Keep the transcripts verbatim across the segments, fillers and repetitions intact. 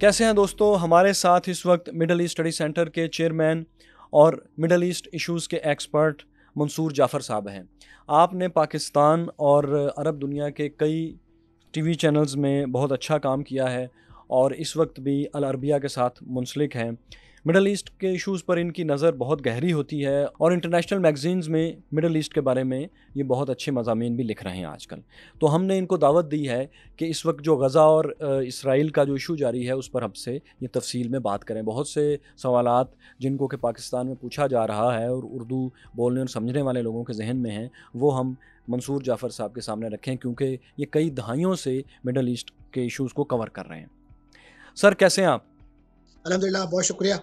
कैसे हैं दोस्तों? हमारे साथ इस वक्त मिडल ईस्ट स्टडी सेंटर के चेयरमैन और मिडल ईस्ट इश्यूज़ के एक्सपर्ट मंसूर जाफ़र साहब हैं। आपने पाकिस्तान और अरब दुनिया के कई टीवी चैनल्स में बहुत अच्छा काम किया है और इस वक्त भी अल अरबिया के साथ मुंसलिक हैं। मिडल ईस्ट के इश्यूज़ पर इनकी नज़र बहुत गहरी होती है और इंटरनेशनल मैगज़ीन्स में मिडल ईस्ट के बारे में ये बहुत अच्छे मज़ामीन भी लिख रहे हैं आजकल। तो हमने इनको दावत दी है कि इस वक्त जो गज़ा और अ, इसराइल का जो इशू जारी है उस पर हमसे ये तफसील में बात करें। बहुत से सवालात जिनको कि पाकिस्तान में पूछा जा रहा है और उर्दू बोलने और समझने वाले लोगों के जहन में हैं, वो हम मंसूर जाफ़र साहब के सामने रखें, क्योंकि ये कई दहाइयों से मिडल ईस्ट के इश्यूज़ को कवर कर रहे हैं। सर, कैसे हैं आप? अल्हम्दुलिल्लाह, बहुत शुक्रिया।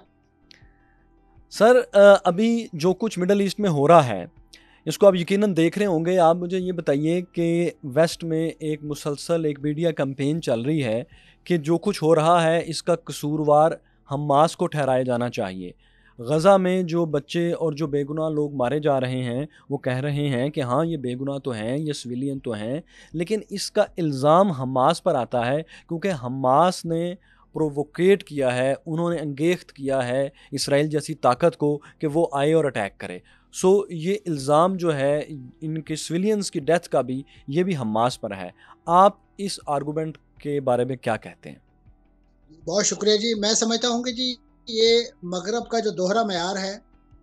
सर, अ, अभी जो कुछ मिडल ईस्ट में हो रहा है, इसको आप यकीनन देख रहे होंगे। आप मुझे ये बताइए कि वेस्ट में एक मुसलसल एक मीडिया कैंपेन चल रही है कि जो कुछ हो रहा है इसका कसूरवार हमास को ठहराया जाना चाहिए। गज़ा में जो बच्चे और जो बेगुनाह लोग मारे जा रहे हैं, वो कह रहे हैं कि हाँ, ये बेगुनाह तो हैं, ये सिविलियन तो हैं, लेकिन इसका इल्ज़ाम हमास पर आता है क्योंकि हमास ने प्रोवोकेट किया है, उन्होंने अंगेख्त किया है इसराइल जैसी ताकत को कि वो आए और अटैक करे। सो ये इल्ज़ाम जो है इनके सिविलियंस की डेथ का भी, ये भी हमास पर है। आप इस आर्गूमेंट के बारे में क्या कहते हैं? बहुत शुक्रिया जी। मैं समझता हूँ कि जी ये मगरब का जो दोहरा मयार है,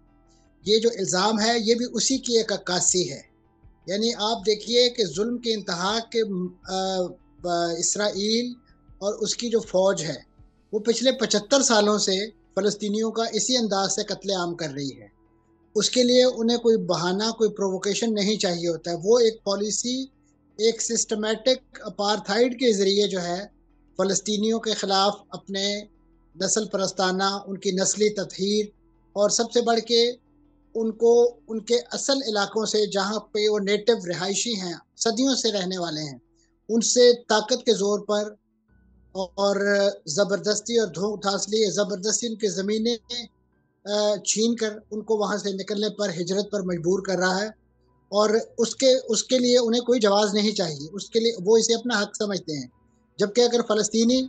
ये जो इल्ज़ाम है, ये भी उसी की एक अक्कासी है। यानी आप देखिए कि ज़ुल्म की इंतहा के अ, ब इसराइल और उसकी जो फ़ौज है, वो पिछले पचहत्तर सालों से फ़लस्तीनियों का इसी अंदाज़ से कत्ले-आम कर रही है। उसके लिए उन्हें कोई बहाना, कोई प्रोवोकेशन नहीं चाहिए होता है। वो एक पॉलिसी, एक सिस्टमैटिक अपार्थाइड के ज़रिए जो है, फ़लस्तीनियों के ख़िलाफ़ अपने नस्ल परस्ताना, उनकी नस्ली तत्हीर और सबसे बढ़ के उनको उनके असल इलाकों से जहाँ पे वो नेटिव रिहायशी हैं, सदियों से रहने वाले हैं, उनसे ताकत के ज़ोर पर और ज़बरदस्ती और धोख-धासली ज़बरदस्ती उनकी ज़मीनें अ, छीन कर उनको वहाँ से निकलने पर, हिजरत पर मजबूर कर रहा है। और उसके उसके लिए उन्हें कोई जवाज़ नहीं चाहिए, उसके लिए वो इसे अपना हक समझते हैं। जबकि अगर फ़लस्तीनी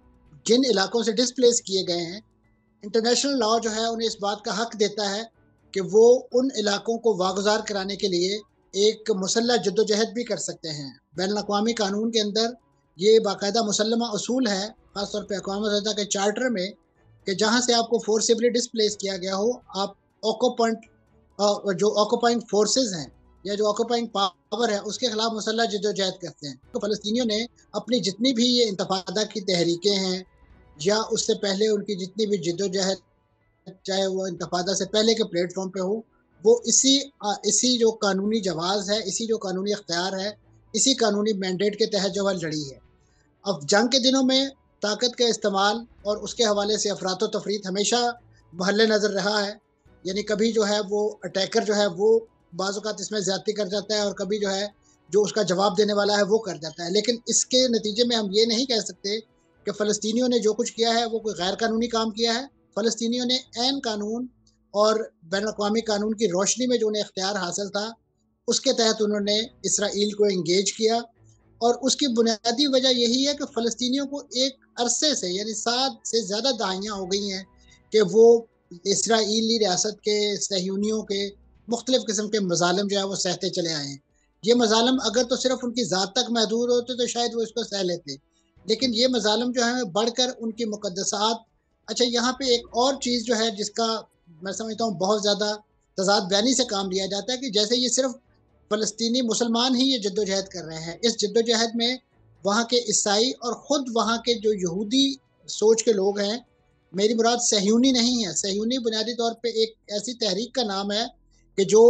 जिन इलाकों से डिस्प्लेस किए गए हैं, इंटरनेशनल लॉ जो है उन्हें इस बात का हक देता है कि वो उन इलाकों को वागुज़ार कराने के लिए एक मुसल्लह जद्दोजहद भी कर सकते हैं। बैनुल-अक़वामी कानून के अंदर ये बाकायदा मुसल्लमा उसूल है, ख़ास तौर पे अक़वाम मुत्तहिदा के चार्टर में, कि जहाँ से आपको फ़ोर्सिबली डिस्प्लेस किया गया हो, आप ऑक्यूपेंट अ, जो ऑक्यूपाइंग फोर्सेज़ हैं या जो ऑक्यूपाइंग पावर है, उसके खिलाफ मुसल्लह जद्दोजहद करते हैं। तो फ़लस्तीनियों ने अपनी जितनी भी ये इंतफ़ादा की तहरीकें हैं या उससे पहले उनकी जितनी भी जद्दोजहद, चाहे वो इंतफ़ादा से पहले के प्लेटफ़ॉर्म पे हो, वो इसी अ, इसी जो कानूनी जवाज़ है, इसी जो कानूनी इख्तियार है, इसी कानूनी मैंडेट के तहत जो है लड़ी है। अब जंग के दिनों में ताकत का इस्तेमाल और उसके हवाले से अफ़रात-ओ-तफ़रीत हमेशा महल्ले नज़र रहा है। यानी कभी जो है वो अटैकर जो है वो बाज़ औक़ात इसमें ज़्यादती कर जाता है और कभी जो है जो उसका जवाब देने वाला है वो कर जाता है। लेकिन इसके नतीजे में हम ये नहीं कह सकते कि फ़लस्तीनियों ने जो कुछ किया है वो कोई गैर कानूनी काम किया है। फ़लस्तीनियों ने ऐन कानून और बैनुल-अक़वामी कानून की रोशनी में जो उन्हें इख्तियार हासिल था, उसके तहत उन्होंने इसराइल को एंगेज किया और उसकी बुनियादी वजह यही है कि फ़लस्तीनियों को एक अरसे से, यानी सात से ज़्यादा दहाइयाँ हो गई हैं कि वो इसराइली रियासत के, सहयूनियों के मुख्तलिफ़ किस्म के मज़ालिम जो है वो सहते चले आए हैं। ये मज़ालिम अगर तो सिर्फ़ उनकी ज़ात तक महदूद होते तो शायद वो इसको सह लेते। लेकिन ये मज़ालिम जो हैं बढ़कर उनकी मुक़द्दसात। अच्छा, यहाँ पे एक और चीज़ जो है जिसका मैं समझता हूँ बहुत ज़्यादा तज़ाद बयानी से काम लिया जाता है कि जैसे ये सिर्फ़ फ़लस्तीनी मुसलमान ही ये जद्दोजहद कर रहे हैं। इस जद्दोजहद में वहाँ के ईसाई और ख़ुद वहाँ के जो यहूदी सोच के लोग हैं, मेरी मुराद सहयूनी नहीं है। सहयूनी बुनियादी तौर पे एक ऐसी तहरीक का नाम है कि जो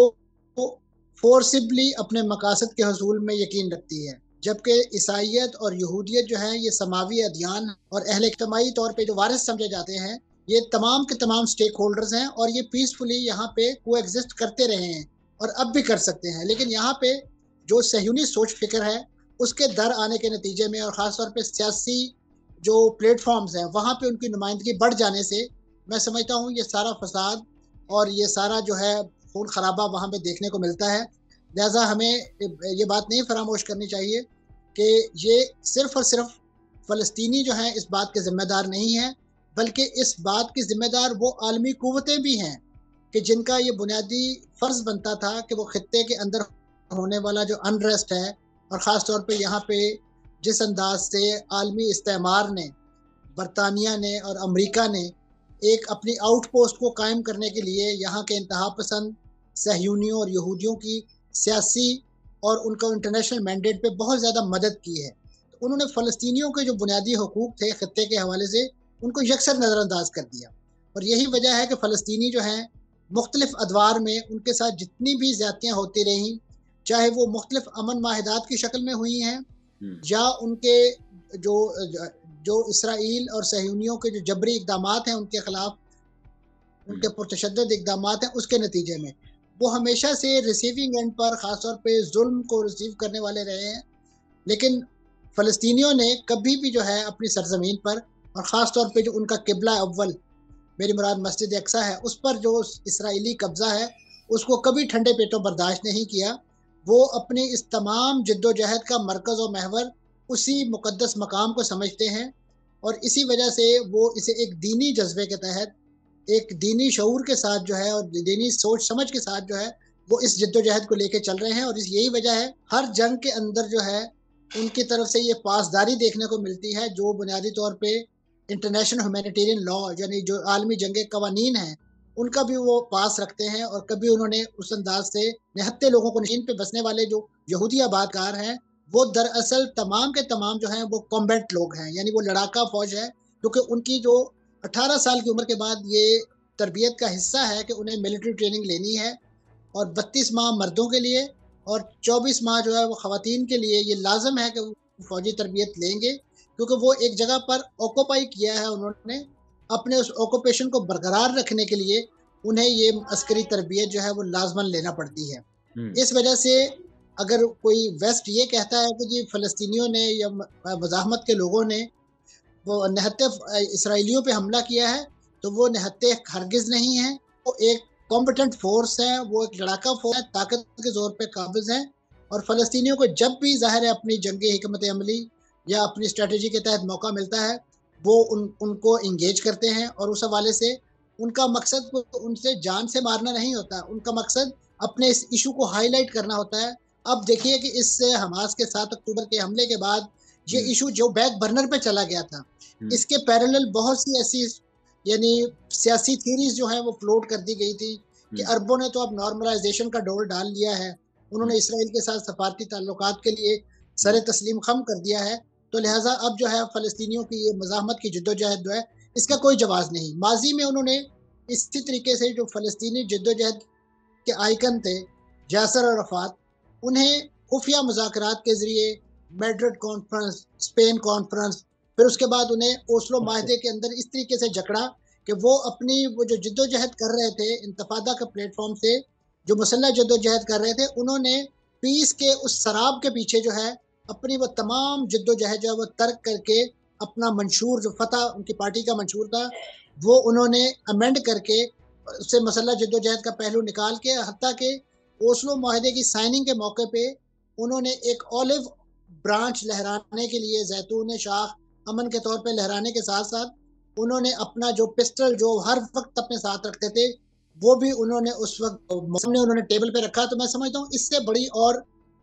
फ़ोर्सिबली अपने मकासद के हसूल में यकीन रखती है। जबकि ईसाइयत और यहूदियत जो है ये समावी अदयान और अहले इज्तिमाई तौर पे जो वारिस समझे जाते हैं, ये तमाम के तमाम स्टेक होल्डर्स हैं और ये पीसफुली यहाँ पे कोएग्जिस्ट करते रहे हैं और अब भी कर सकते हैं। लेकिन यहाँ पे जो सहयूनी सोच फ़िक्र है, उसके दर आने के नतीजे में और ख़ास तौर पे सियासी जो प्लेटफ़ॉर्म्स हैं, वहाँ पे उनकी नुमाइंदगी बढ़ जाने से मैं समझता हूँ ये सारा फ़साद और ये सारा जो है खून-खराबा वहाँ पे देखने को मिलता है। लिहाज़ा हमें ये बात नहीं फ़रामोश करनी चाहिए कि ये सिर्फ़ और सिर्फ़ फ़लस्तीनी जो हैं इस बात के ज़िम्मेदार नहीं हैं, बल्कि इस बात की ज़िम्मेदार वो आलमी क़ुव्वतें भी हैं कि जिनका ये बुनियादी फ़र्ज़ बनता था कि वो ख़ित्ते के अंदर होने वाला जो अनरेस्ट है, और ख़ास तौर पे यहाँ पे जिस अंदाज़ से आलमी इस्तेमार ने, बरतानिया ने और अमेरिका ने एक अपनी आउटपोस्ट को कायम करने के लिए यहाँ के इंतहापसंद सहयूनियों और यहूदियों की सियासी और उनका इंटरनेशनल मैंडेट पे बहुत ज़्यादा मदद की है। उन्होंने फ़लस्तीनियों के जो बुनियादी हकूक़ थे ख़ित्ते के हवाले से, उनको यकसर नज़रअंदाज कर दिया, और यही वजह है कि फ़लस्तीनी जो हैं मुख्तलिफ़ अदवार में उनके साथ जितनी भी ज़्यादतियाँ होती रहीं, चाहे वो मुख्तलिफ़ अमन माहिदात की शक्ल में हुई हैं या उनके जो जो इसराइल और सहयूनियों के जो जबरी इक़दामात हैं उनके ख़िलाफ़, उनके पुरतशद्दुद इक़दामात हैं, उसके नतीजे में वो हमेशा से रिसीविंग एंड पर ख़ास तौर पे ज़ुल्म को रिसीव करने वाले रहे हैं। लेकिन फ़लस्तीनियों ने कभी भी जो है अपनी सरज़मीन पर, और ख़ास तौर पे जो उनका किबला अव्वल, मेरी मुराद मस्जिद अक्सा है, उस पर जो इसराइली कब्ज़ा है, उसको कभी ठंडे पेटों बर्दाश्त नहीं किया। वो अपनी इस तमाम जिद्दोजहद का मरकज़ और महवर उसी मुक़द्दस मकाम को समझते हैं, और इसी वजह से वो इसे एक दीनी जज़्बे के तहत, एक दीनी शऊर के साथ जो है और दीनी सोच समझ के साथ जो है, वो इस जिद्दोजहद को लेके चल रहे हैं। और इस यही वजह है, हर जंग के अंदर जो है उनकी तरफ से ये पासदारी देखने को मिलती है, जो बुनियादी तौर पे इंटरनेशनल ह्यूमैनिटेरियन लॉ यानी जो आलमी जंगे कवानीन हैं, उनका भी वो पास रखते हैं। और कभी उन्होंने उस अंदाज़ से निहत्ते लोगों को, नशीन पे बसने वाले जो यहूदी आबादकार हैं, वो दरअसल तमाम के तमाम जो हैं वो कॉम्बैट लोग हैं, यानी वो लड़ाका फ़ौज है, क्योंकि उनकी जो अठारह साल की उम्र के बाद ये तरबियत का हिस्सा है कि उन्हें मिलिट्री ट्रेनिंग लेनी है, और बत्तीस माह मर्दों के लिए और चौबीस माह जो है वो ख़वातीन के लिए ये लाज़िम है कि वो फ़ौजी तरबियत लेंगे, क्योंकि वो एक जगह पर ऑक्यूपाई किया है उन्होंने, अपने उस ऑक्यूपेशन को बरकरार रखने के लिए उन्हें ये अस्करी तरबियत जो है वो लाज़मन लेना पड़ती है। इस वजह से अगर कोई वेस्ट ये कहता है कि जी फ़लस्तीनियों ने या मज़ाहमत के लोगों ने वो निहत्ते इसराइलियों पे हमला किया है, तो वो निहत्ते हरगिज़ नहीं हैं। वो एक कॉम्पिटेंट फ़ोर्स है, वो एक लड़ाका फ़ोर्स है, ताकत के ज़ोर पे काबिज़ हैं, और फ़लस्तीनियों को जब भी ज़ाहिर है अपनी जंगी हिकमत अमली या अपनी स्ट्रैटेजी के तहत मौका मिलता है, वो उन उनको एंगेज करते हैं। और उस हवाले से उनका मकसद उनसे जान से मारना नहीं होता, उनका मकसद अपने इस इशू को हाईलाइट करना होता है। अब देखिए कि इस हमास के सात अक्टूबर के हमले के बाद ये इशू जो बैक बर्नर पे चला गया था, इसके पैरेलल बहुत सी ऐसी यानी सियासी थ्योरीज जो हैं वो फ्लोट कर दी गई थी कि अरबों ने तो अब नॉर्मलाइजेशन का डोर डाल लिया है, उन्होंने इसराइल के साथ सफारती ताल्लुकात के लिए सरे तस्लीम खम कर दिया है, तो लिहाजा अब जो है फ़लस्तीनियों की ये मज़ाहमत की जिद्दोजहद जो है, इसका कोई जवाज़ नहीं। माज़ी में उन्होंने इसी तरीके से जो फ़लस्तीनी जिद्दोजहद के आइकन थे, यासर अराफ़ात, उन्हें खुफिया मुज़ाकरात के ज़रिए मैड्रिड कॉन्फ्रेंस, स्पेन कॉन्फ्रेंस, फिर उसके बाद उन्हें ओस्लो माहदे के अंदर इस तरीके से जकड़ा कि वो अपनी वो जो जिद्दोजहद कर रहे थे इंतफादा के प्लेटफॉर्म से, जो मुसल्लह जिद्दोजहद कर रहे थे, उन्होंने पीस के उस शराब के पीछे जो है अपनी वो तमाम जिद्दोजहद जो है वो तर्क करके अपना मंशूर जो फ़तह उनकी पार्टी का मंशूर था, वो उन्होंने अमेंड करके उससे मुसल्लह जिद्दोजहद का पहलू निकाल के, हत्ता के ओस्लो माहदे की साइनिंग के मौके पे उन्होंने एक ऑलिव ब्रांच लहराने के लिए, जैतून शाख अमन के तौर पे लहराने के साथ-साथ उन्होंने अपना जो पिस्टल जो हर वक़्त अपने साथ रखते थे, वो भी उन्होंने उस वक़्त सामने उन्होंने टेबल पे रखा। तो मैं समझता हूँ इससे बड़ी और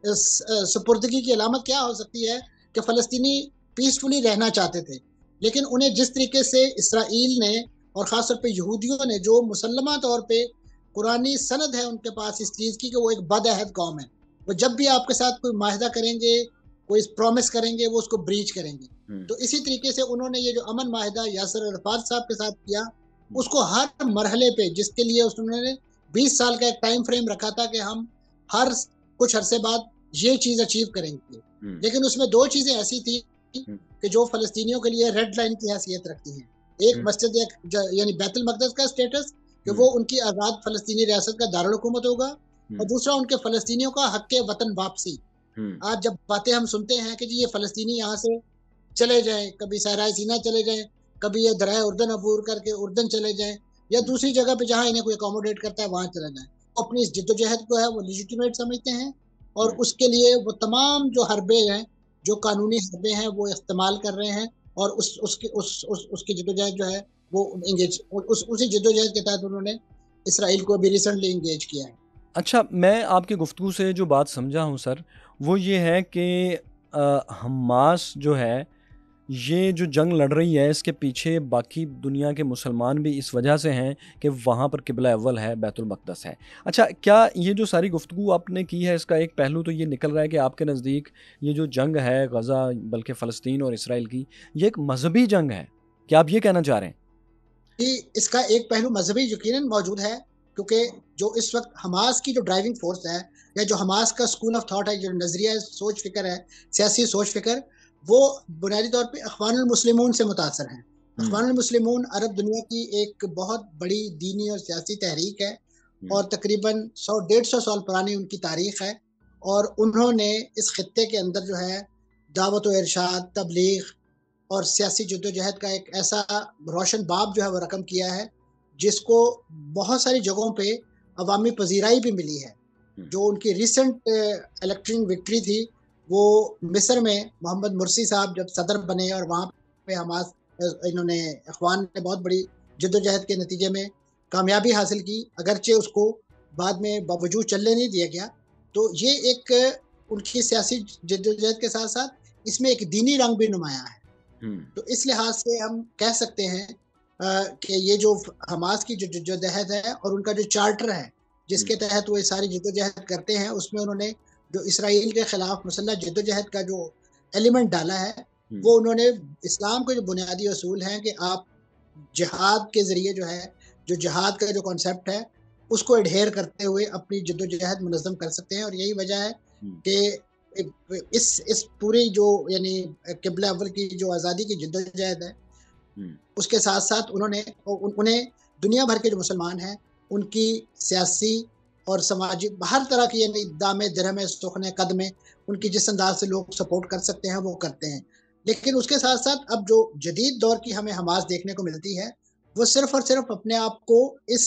सुपुर्दगी की अलामत क्या हो सकती है कि फ़लस्तीनी पीसफुली रहना चाहते थे, लेकिन उन्हें जिस तरीके से इसराइल ने और ख़ास तौर पे यहूदियों ने जो मुसल्लमा तौर पे कुरानी सनद है उनके पास इस चीज़ की कि वो एक बदअहद कौम है, वो जब भी आपके साथ कोई माहिदा करेंगे, कोई प्रॉमिस करेंगे, वो उसको ब्रीच करेंगे। तो इसी तरीके से उन्होंने ये जो अमन माहिदा यासर अराफ़ात साहब के साथ किया, उसको हर मरहले पे, जिसके लिए उन्होंने बीस साल का एक टाइम फ्रेम रखा था कि हम हर कुछ अरसे बाद ये चीज़ अचीव करेंगे, लेकिन उसमें दो चीज़ें ऐसी थी कि जो फ़लस्तीनियों के लिए रेड लाइन की हैसियत रखती हैं। एक मस्जिद यानी बैतुल मक़दस का स्टेटस कि वो उनकी आज़ाद फ़लस्तीनी रियासत का दारुल हुकूमत होगा, और दूसरा उनके फ़लस्तीनियों का हक़ वतन वापसी। आज जब बातें हम सुनते हैं कि जी ये फ़लस्तीनी यहाँ से चले जाएँ, कभी सहराए सीना चले जाएँ, कभी ये दरियाए उर्दन अबूर करके उर्दन चले जाएँ, या दूसरी जगह पे जहाँ इन्हें कोई अकोमोडेट करता है वहाँ चले जाएँ। अपनी इस जिद्दोजहद को है वो लेजिटिमेट समझते हैं, और उसके लिए वो तमाम जो हरबे हैं, जो कानूनी हरबे हैं, वो इस्तेमाल कर रहे हैं। और उस उसकी उस, उस उसकी जद्दोजहद जो है वो इंगेज उस उसी जद्दोजहद के तहत उन्होंने इसराइल को भी रिसेंटली इंगेज किया है। अच्छा, मैं आपकी गुफ्तगू से जो बात समझा हूँ सर, वो ये है कि अ, हमास जो है, ये जो जंग लड़ रही है, इसके पीछे बाकी दुनिया के मुसलमान भी इस वजह से हैं कि वहाँ पर किबला अव्वल है, बैतुल मक़दस है। अच्छा, क्या ये जो सारी गुफ्तगू आपने की है, इसका एक पहलू तो ये निकल रहा है कि आपके नज़दीक ये जो जंग है गज़ा, बल्कि फ़लस्तीन और इसराइल की, ये एक मज़हबी जंग है। क्या आप ये कहना चाह रहे हैं? कि इसका एक पहलू मजहबी यकीनन मौजूद है, क्योंकि जो इस वक्त हमास की जो ड्राइविंग फोर्स है, या जो हमास का स्कूल ऑफ थॉट है, जो नजरिया सोच फिक्र है, सियासी सोच फिक्र, वो बुनियादी तौर पे अखवानुल मुस्लिमून से मुतासर है। अखवानुल मुस्लिमून अरब दुनिया की एक बहुत बड़ी दीनी और सियासी तहरीक है, और तकरीबन सौ डेढ़ सौ साल पुरानी उनकी तारीख है। और उन्होंने इस खत्ते के अंदर जो है दावत व इरशाद, तबलीग और सियासी जद्दोजहद का एक ऐसा रोशन बाब जो है वो रकम किया है, जिसको बहुत सारी जगहों पे अवामी पजीराई भी मिली है। जो उनकी रिसेंट इलेक्शन विक्ट्री थी, वो मिस्र में मोहम्मद मुर्सी साहब जब सदर बने और वहाँ पे हमास इन्होंने अखवान ने बहुत बड़ी जद्दोजहद के नतीजे में कामयाबी हासिल की, अगरचे उसको बाद में बावजूद चलने नहीं दिया गया। तो ये एक उनकी सियासी जद्दोजहद के साथ साथ इसमें एक दीनी रंग भी नुमाया है। तो इस लिहाज से हम कह सकते हैं कि ये जो हमास की जो जद्दोजहद है और उनका जो चार्टर है जिसके तहत वो ये सारी जद्दोजहद करते हैं, उसमें उन्होंने जो इसराइल के खिलाफ मुसल्लह जद्दोजहद का जो एलिमेंट डाला है, वो उन्होंने इस्लाम के जो बुनियादी असूल हैं कि आप जिहाद के ज़रिए जो है, जो जिहाद का जो कॉन्सेप्ट है, उसको एडहेयर करते हुए अपनी जद्दोजहद मुनज़्ज़म कर सकते हैं। और यही वजह है कि इस इस पूरी जो यानी किबला अव्वल की जो आज़ादी की जद्दोजहद है, उसके साथ साथ उन्होंने उन्हें दुनिया भर के जो मुसलमान हैं, उनकी सियासी और समाजी हर तरह की यानी दामे दिरहमे सुखने कदमे उनकी जिस अंदाज से लोग सपोर्ट कर सकते हैं वो करते हैं। लेकिन उसके साथ साथ अब जो जदीद दौर की हमें हमास देखने को मिलती है, वो सिर्फ और सिर्फ अपने आप को इस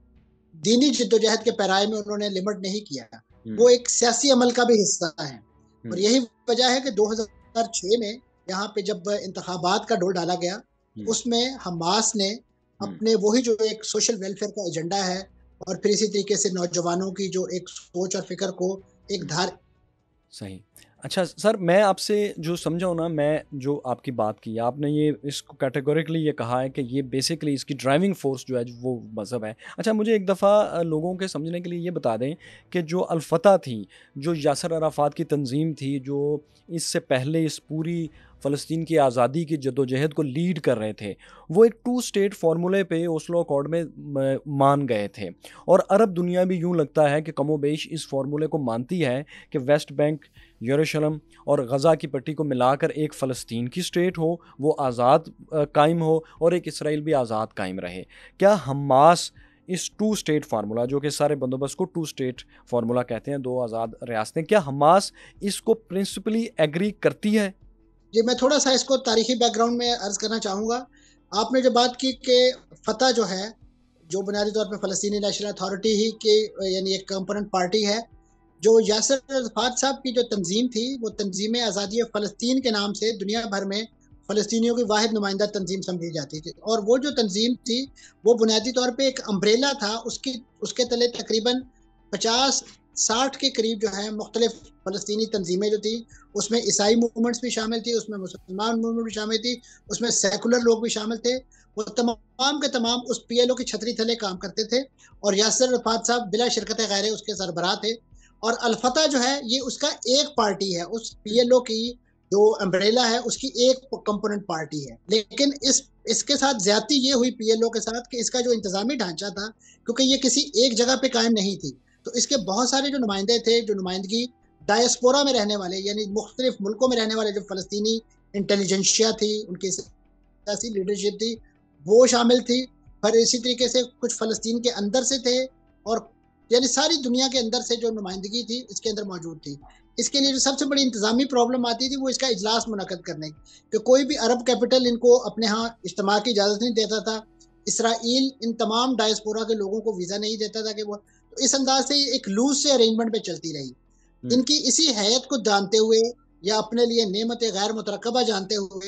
दीनी जद्दोजहद के पैराए में उन्होंने लिमिट नहीं किया, वो एक सियासी अमल का भी हिस्सा है। और यही वजह है कि दो हज़ार छह में यहाँ पे जब इंतखाबात का डोर डाला गया, उसमें हमास ने अपने वही जो एक सोशल वेलफेयर का एजेंडा है और फिर इसी तरीके से नौजवानों की जो एक सोच और फिक्र को एक धार सही। अच्छा सर, मैं आपसे जो समझा हूँ ना, मैं जो आपकी बात की, आपने ये इसको कैटेगोरिकली ये कहा है कि ये बेसिकली इसकी ड्राइविंग फोर्स जो है वो मज़हब है। अच्छा, मुझे एक दफ़ा लोगों के समझने के लिए ये बता दें कि जो अल-फतह थी, जो यासर अराफात की तंजीम थी, जो इससे पहले इस पूरी फ़लस्तीन की आज़ादी की जद्दोजहद को लीड कर रहे थे, वो एक टू स्टेट फार्मूले पे ओस्लो अकॉर्ड में मान गए थे। और अरब दुनिया भी यूँ लगता है कि कमोबेश इस फार्मूले को मानती है कि वेस्ट बैंक, यरूशलेम और गज़ा की पट्टी को मिलाकर एक फ़लस्तीन की स्टेट हो, वो आज़ाद कायम हो, और एक इसराइल भी आज़ाद कायम रहे। क्या हमास इस टू स्टेट फार्मूला, जो कि सारे बंदोबस्त को टू स्टेट फार्मूला कहते हैं, दो आज़ाद रियासतें, क्या हमास इसको प्रिंसिपली एग्री करती है? जी, मैं थोड़ा-सा इसको तारीखी बैकग्राउंड में अर्ज़ करना चाहूँगा। आपने जो बात की कि फ़तह जो है, जो बुनियादी तौर पे फ़लस्तीनी नेशनल अथॉरिटी ही के यानी एक कंपोनेंट पार्टी है, जो यासर अराफात साहब की जो तंज़ीम थी, वो तंज़ीम आज़ादी फ़लस्तीन के नाम से दुनिया भर में फ़लस्तीनियों की वाहिद नुमाइंदा तंज़ीम समझी जाती थी। और वो जो तंज़ीम थी, वो बुनियादी तौर पे एक अम्ब्रेला था, उसकी उसके तले तकरीबन पचास साठ के करीब जो है मुख्तलिफ फ़लस्तीनी तंज़ीमें जो थी, उसमें ईसाई मूवमेंट्स भी शामिल थी, उसमें मुसलमान मूवमेंट भी शामिल थी, उसमें सेकुलर लोग भी शामिल थे। वो तमाम के तमाम उस पीएलओ की छतरी तले काम करते थे, और यासर अराफात साहब बिला शिरकत गैर उसके सरबराह थे। और अल-फतह जो है, ये उसका एक पार्टी है, उस पीएलओ की जो अम्ब्रेला है, उसकी एक कंपोनेंट पार्टी है। लेकिन इस इसके साथ ज़्यादती ये हुई पीएलओ के साथ कि इसका जो इंतज़ामी ढांचा था, क्योंकि ये किसी एक जगह पे कायम नहीं थी, तो इसके बहुत सारे जो नुमाइंदे थे, जो नुमाइंदगी डायस्पोरा में रहने वाले यानी मुख्तलिफ मुल्कों में रहने वाले जो फ़लस्तीनी इंटेलिजेंसिया थी, उनकी सियासी लीडरशिप थी, वो शामिल थी। फिर इसी तरीके से कुछ फ़लस्तीन के अंदर से थे, और यानी सारी दुनिया के अंदर से जो नुमाइंदगी थी, इसके अंदर मौजूद थी। इसके लिए जो सबसे बड़ी इंतज़ामी प्रॉब्लम आती थी, वो इसका इजलास मुनक्कद करने की, कि कोई भी अरब कैपिटल इनको अपने यहाँ इज्तिमा की इजाज़त नहीं देता था। इसराइल इन तमाम डायस्पोरा के लोगों को वीज़ा नहीं देता था कि वो, तो इस अंदाज से एक लूज से अरेंजमेंट पे चलती रही। इनकी इसी हैयत को जानते हुए या अपने लिए नेमत गैर मुतरकबा जानते हुए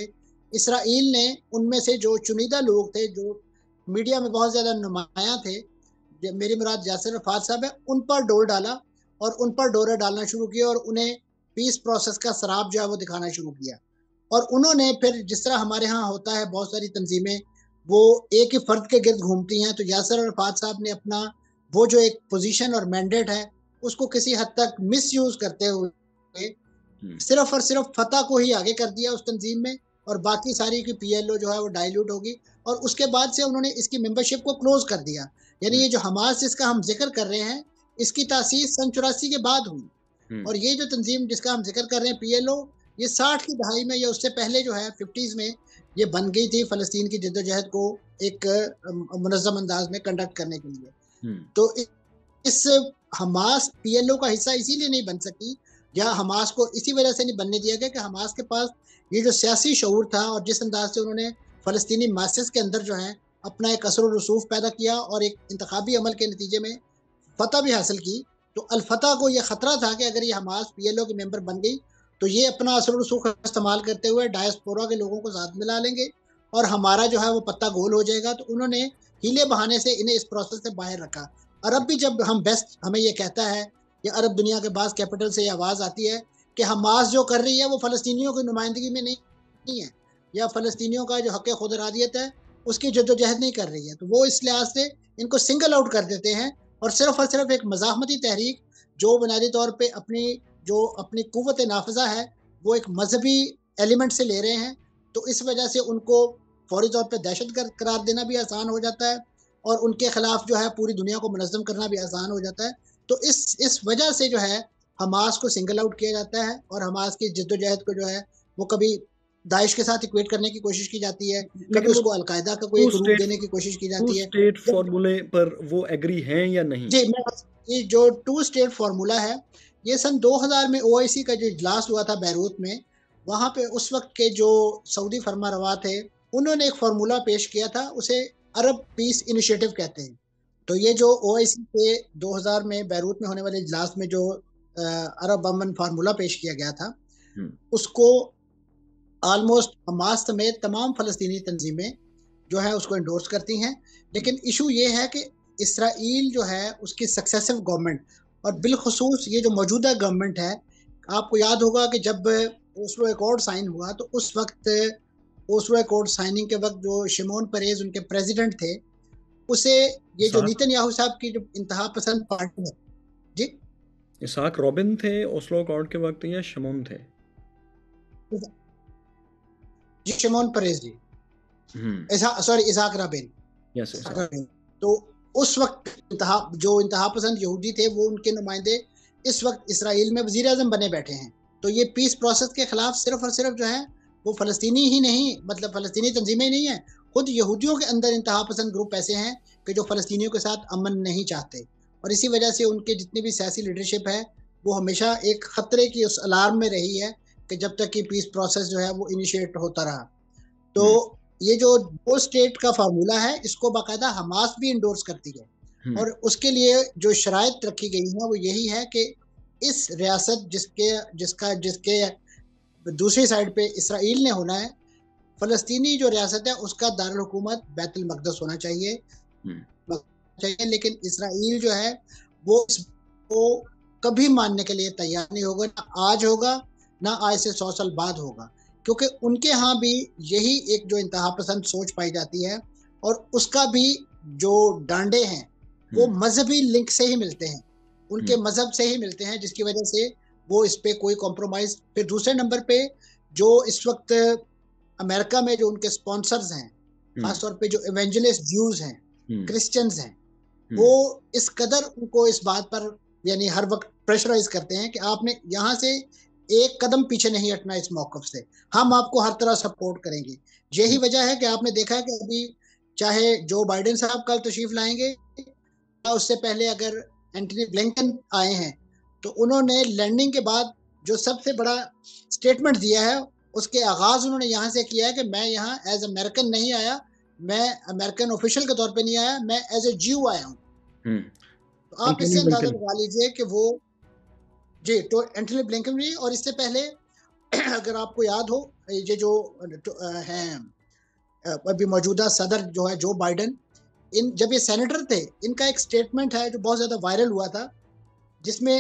इसराइल ने उनमें से जो चुनिंदा लोग थे, जो मीडिया में बहुत ज़्यादा नुमायाँ थे, मेरी मुराद यासिर अरफ़ात साहब है, उन पर डोर डाला और उन पर डोरे डालना शुरू किया और उन्हें पीस प्रोसेस का शराब जो है वो दिखाना शुरू किया। और उन्होंने फिर, जिस तरह हमारे यहाँ होता है, बहुत सारी तंजीमें वो एक ही फर्द के गिर्द घूमती हैं, तो यासिर अरफ़ात साहब ने अपना वो जो एक पोजीशन और मैंडेट है उसको किसी हद तक मिसयूज करते हुए सिर्फ और सिर्फ फतह को ही आगे कर दिया उस तंजीम में, और बाकी सारी की पीएलओ जो है वो डाइल्यूट होगी। और उसके बाद से उन्होंने इसकी मेंबरशिप को क्लोज कर दिया। यानी ये जो हमास जिसका हम जिक्र कर रहे हैं, इसकी तासीस सन चौरासी के बाद हुई, और ये जो तंजीम जिसका हम जिक्र कर रहे हैं पीएलओ, ये साठ की दहाई में या उससे पहले जो है फिफ्टीज में ये बन गई थी फ़लस्तीन की जद्दोजहद को एक मुनज़्ज़म अंदाज में कंडक्ट करने के लिए। तो इस हमास पीएलओ का हिस्सा इसीलिए नहीं बन सकी, या हमास को इसी वजह से नहीं बनने दिया गया कि हमास के पास ये जो सियासी शऊर था और जिस अंदाज से उन्होंने फ़लस्तीनी मासेस के अंदर जो है अपना एक असर रसूख पैदा किया और एक इंतखाबी अमल के नतीजे में फतह भी हासिल की, तो अल-फतह को यह खतरा था कि अगर ये हमास पीएलओ के मेंबर बन गई तो ये अपना असर रसूख इस्तेमाल करते हुए डायस्पोरा के लोगों को साथ मिला लेंगे और हमारा जो है वो पत्ता गोल हो जाएगा। तो उन्होंने हीले बहाने से इन्हें इस प्रोसेस से बाहर रखा। अरब भी जब हम बेस्ट हमें ये कहता है, या अरब दुनिया के बाज़ कैपिटल से ये आवाज़ आती है कि हमास जो कर रही है वो फ़लस्तीनियों की नुमाइंदगी में नहीं, नहीं है, या फ़लस्तीनियों का जो हक़ खुद इरादियत है उसकी जद्दोजहद नहीं कर रही है, तो वो इस लिहाज से इनको सिंगल आउट कर देते हैं और सिर्फ और सिर्फ एक मज़ाहमती तहरीक जो बुनियादी तौर पे अपनी जो अपनी कुव्वत नाफ़िज़ा है वो एक मजहबी एलिमेंट से ले रहे हैं, तो इस वजह से उनको फौरी तौर पे दहशतगर्द करार देना भी आसान हो जाता है और उनके खिलाफ जो है पूरी दुनिया को मुनज़्ज़म करना भी आसान हो जाता है। तो इस इस वजह से जो है हमास को सिंगल आउट किया जाता है और हमास की जद्दोजहद को जो है वो कभी दाइश के साथ इक्वेट करने की कोशिश की जाती है, कभी उसको अल-कायदा का कोई एक रूप देने की कोशिश की जाती है। टू स्टेट फार्मूले पर वो एग्री हैं या नहीं? जी, मैं ये जो टू स्टेट फार्मूला है, ये सन दो हज़ार में ओआईसी का जो इजलास हुआ था बैरूत में, वहाँ पे उस वक्त के जो सऊदी फरमारवा थे, उन्होंने एक फार्मूला पेश किया था, उसे अरब पीस इनिशिएटिव कहते हैं। तो ये जो ओआईसी के दो हज़ार में बैरूत में होने वाले इजलास में जो अ, अरब अमन फार्मूला पेश किया गया था, उसको ऑलमोस्ट हमास समेत तमाम फ़लस्तीनी तंजीमें जो है उसको एंडोर्स करती हैं। लेकिन इशू ये है कि इसराइल जो है उसकी सक्सेसिव गवर्नमेंट और बिलखुसूस ये जो मौजूदा गवर्नमेंट है, आपको याद होगा कि जब ओस्लो अकॉर्ड साइन हुआ तो उस वक्त ओस्लो अकॉर्ड साइनिंग के वक्त जो शिमोन परेज उनके प्रेसिडेंट थे, उसे ये जो नेतन्याहू साहब की जो इंतहा पसंद पार्टी है, जी इसाक रॉबिन थे ओस्लो अकॉर्ड के वक्त या शिमोन थे? जी शिमोन परेज जी, इसा sorry Isaac Rabin, yes yes. तो उस वक्त इंतहा जो इंतहा पसंद यहूदी थे वो उनके नुमाइंदे इस वक्त इसराइल में वज़ीर आज़म बने बैठे हैं। तो ये पीस प्रोसेस के खिलाफ सिर्फ और सिर्फ जो है वो फ़लस्तीनी ही नहीं, मतलब फ़लस्तीनी तंजीमें नहीं हैं, खुद यहूदियों के अंदर इंतहा पसंद ग्रुप ऐसे हैं कि जो फ़लस्तीनियों के साथ अमन नहीं चाहते, और इसी वजह से उनके जितनी भी सियासी लीडरशिप है वो हमेशा एक ख़तरे की उस अलार्म में रही है कि जब तक कि पीस प्रोसेस जो है वो इनिशिएट होता रहा। तो ये जो दो स्टेट का फार्मूला है इसको बाकायदा हमास भी इंडोर्स करती है और उसके लिए जो शराइत रखी गई है वो यही है कि इस रियासत जिसके जिसका जिसके दूसरी साइड पे इसराइल ने होना है, फ़लस्तीनी जो रियासत है उसका दारुल हुकूमत बैतुल मक़दस होना चाहिए चाहिए लेकिन इसराइल जो है वो इसको कभी मानने के लिए तैयार नहीं होगा, ना आज होगा ना आज से सौ साल बाद होगा, क्योंकि उनके यहाँ भी यही एक जो इंतहा पसंद सोच पाई जाती है और उसका भी जो डांडे हैं वो मजहबी लिंक से ही मिलते हैं, उनके मजहब से ही मिलते हैं, जिसकी वजह से वो इस पे कोई कॉम्प्रोमाइज। फिर दूसरे नंबर पे जो इस वक्त अमेरिका में जो उनके स्पॉन्सर्स हैं, खासतौर पे जो इवेंजलिस्ट ज्यूज हैं, क्रिश्चियंस हैं, वो इस कदर उनको इस बात पर यानी हर वक्त प्रेशराइज करते हैं कि आपने यहाँ से एक कदम पीछे नहीं हटना, इस मौक़िफ़ से हम आपको हर तरह सपोर्ट करेंगे। यही वजह है कि आपने देखा है कि अभी चाहे जो बाइडेन साहब कल तशरीफ लाएंगे, उससे पहले अगर एंटनी ब्लिंकन आए हैं तो उन्होंने लैंडिंग के बाद जो सबसे बड़ा स्टेटमेंट दिया है उसके आगाज उन्होंने यहाँ से किया है कि मैं यहाँ एज अमेरिकन नहीं आया, मैं अमेरिकन ऑफिशियल के तौर पे नहीं आया, मैं एज ए ज्यू आया हूँ। तो आप इससे अंदाजा लगा लीजिए कि वो जी तो एंटनी ब्लिंकन भी, और इससे पहले अगर आपको याद हो ये जो हैं अभी मौजूदा सदर जो है जो बाइडन, इन जब ये सेनेटर थे, इनका एक स्टेटमेंट है जो बहुत ज़्यादा वायरल हुआ था, जिसमें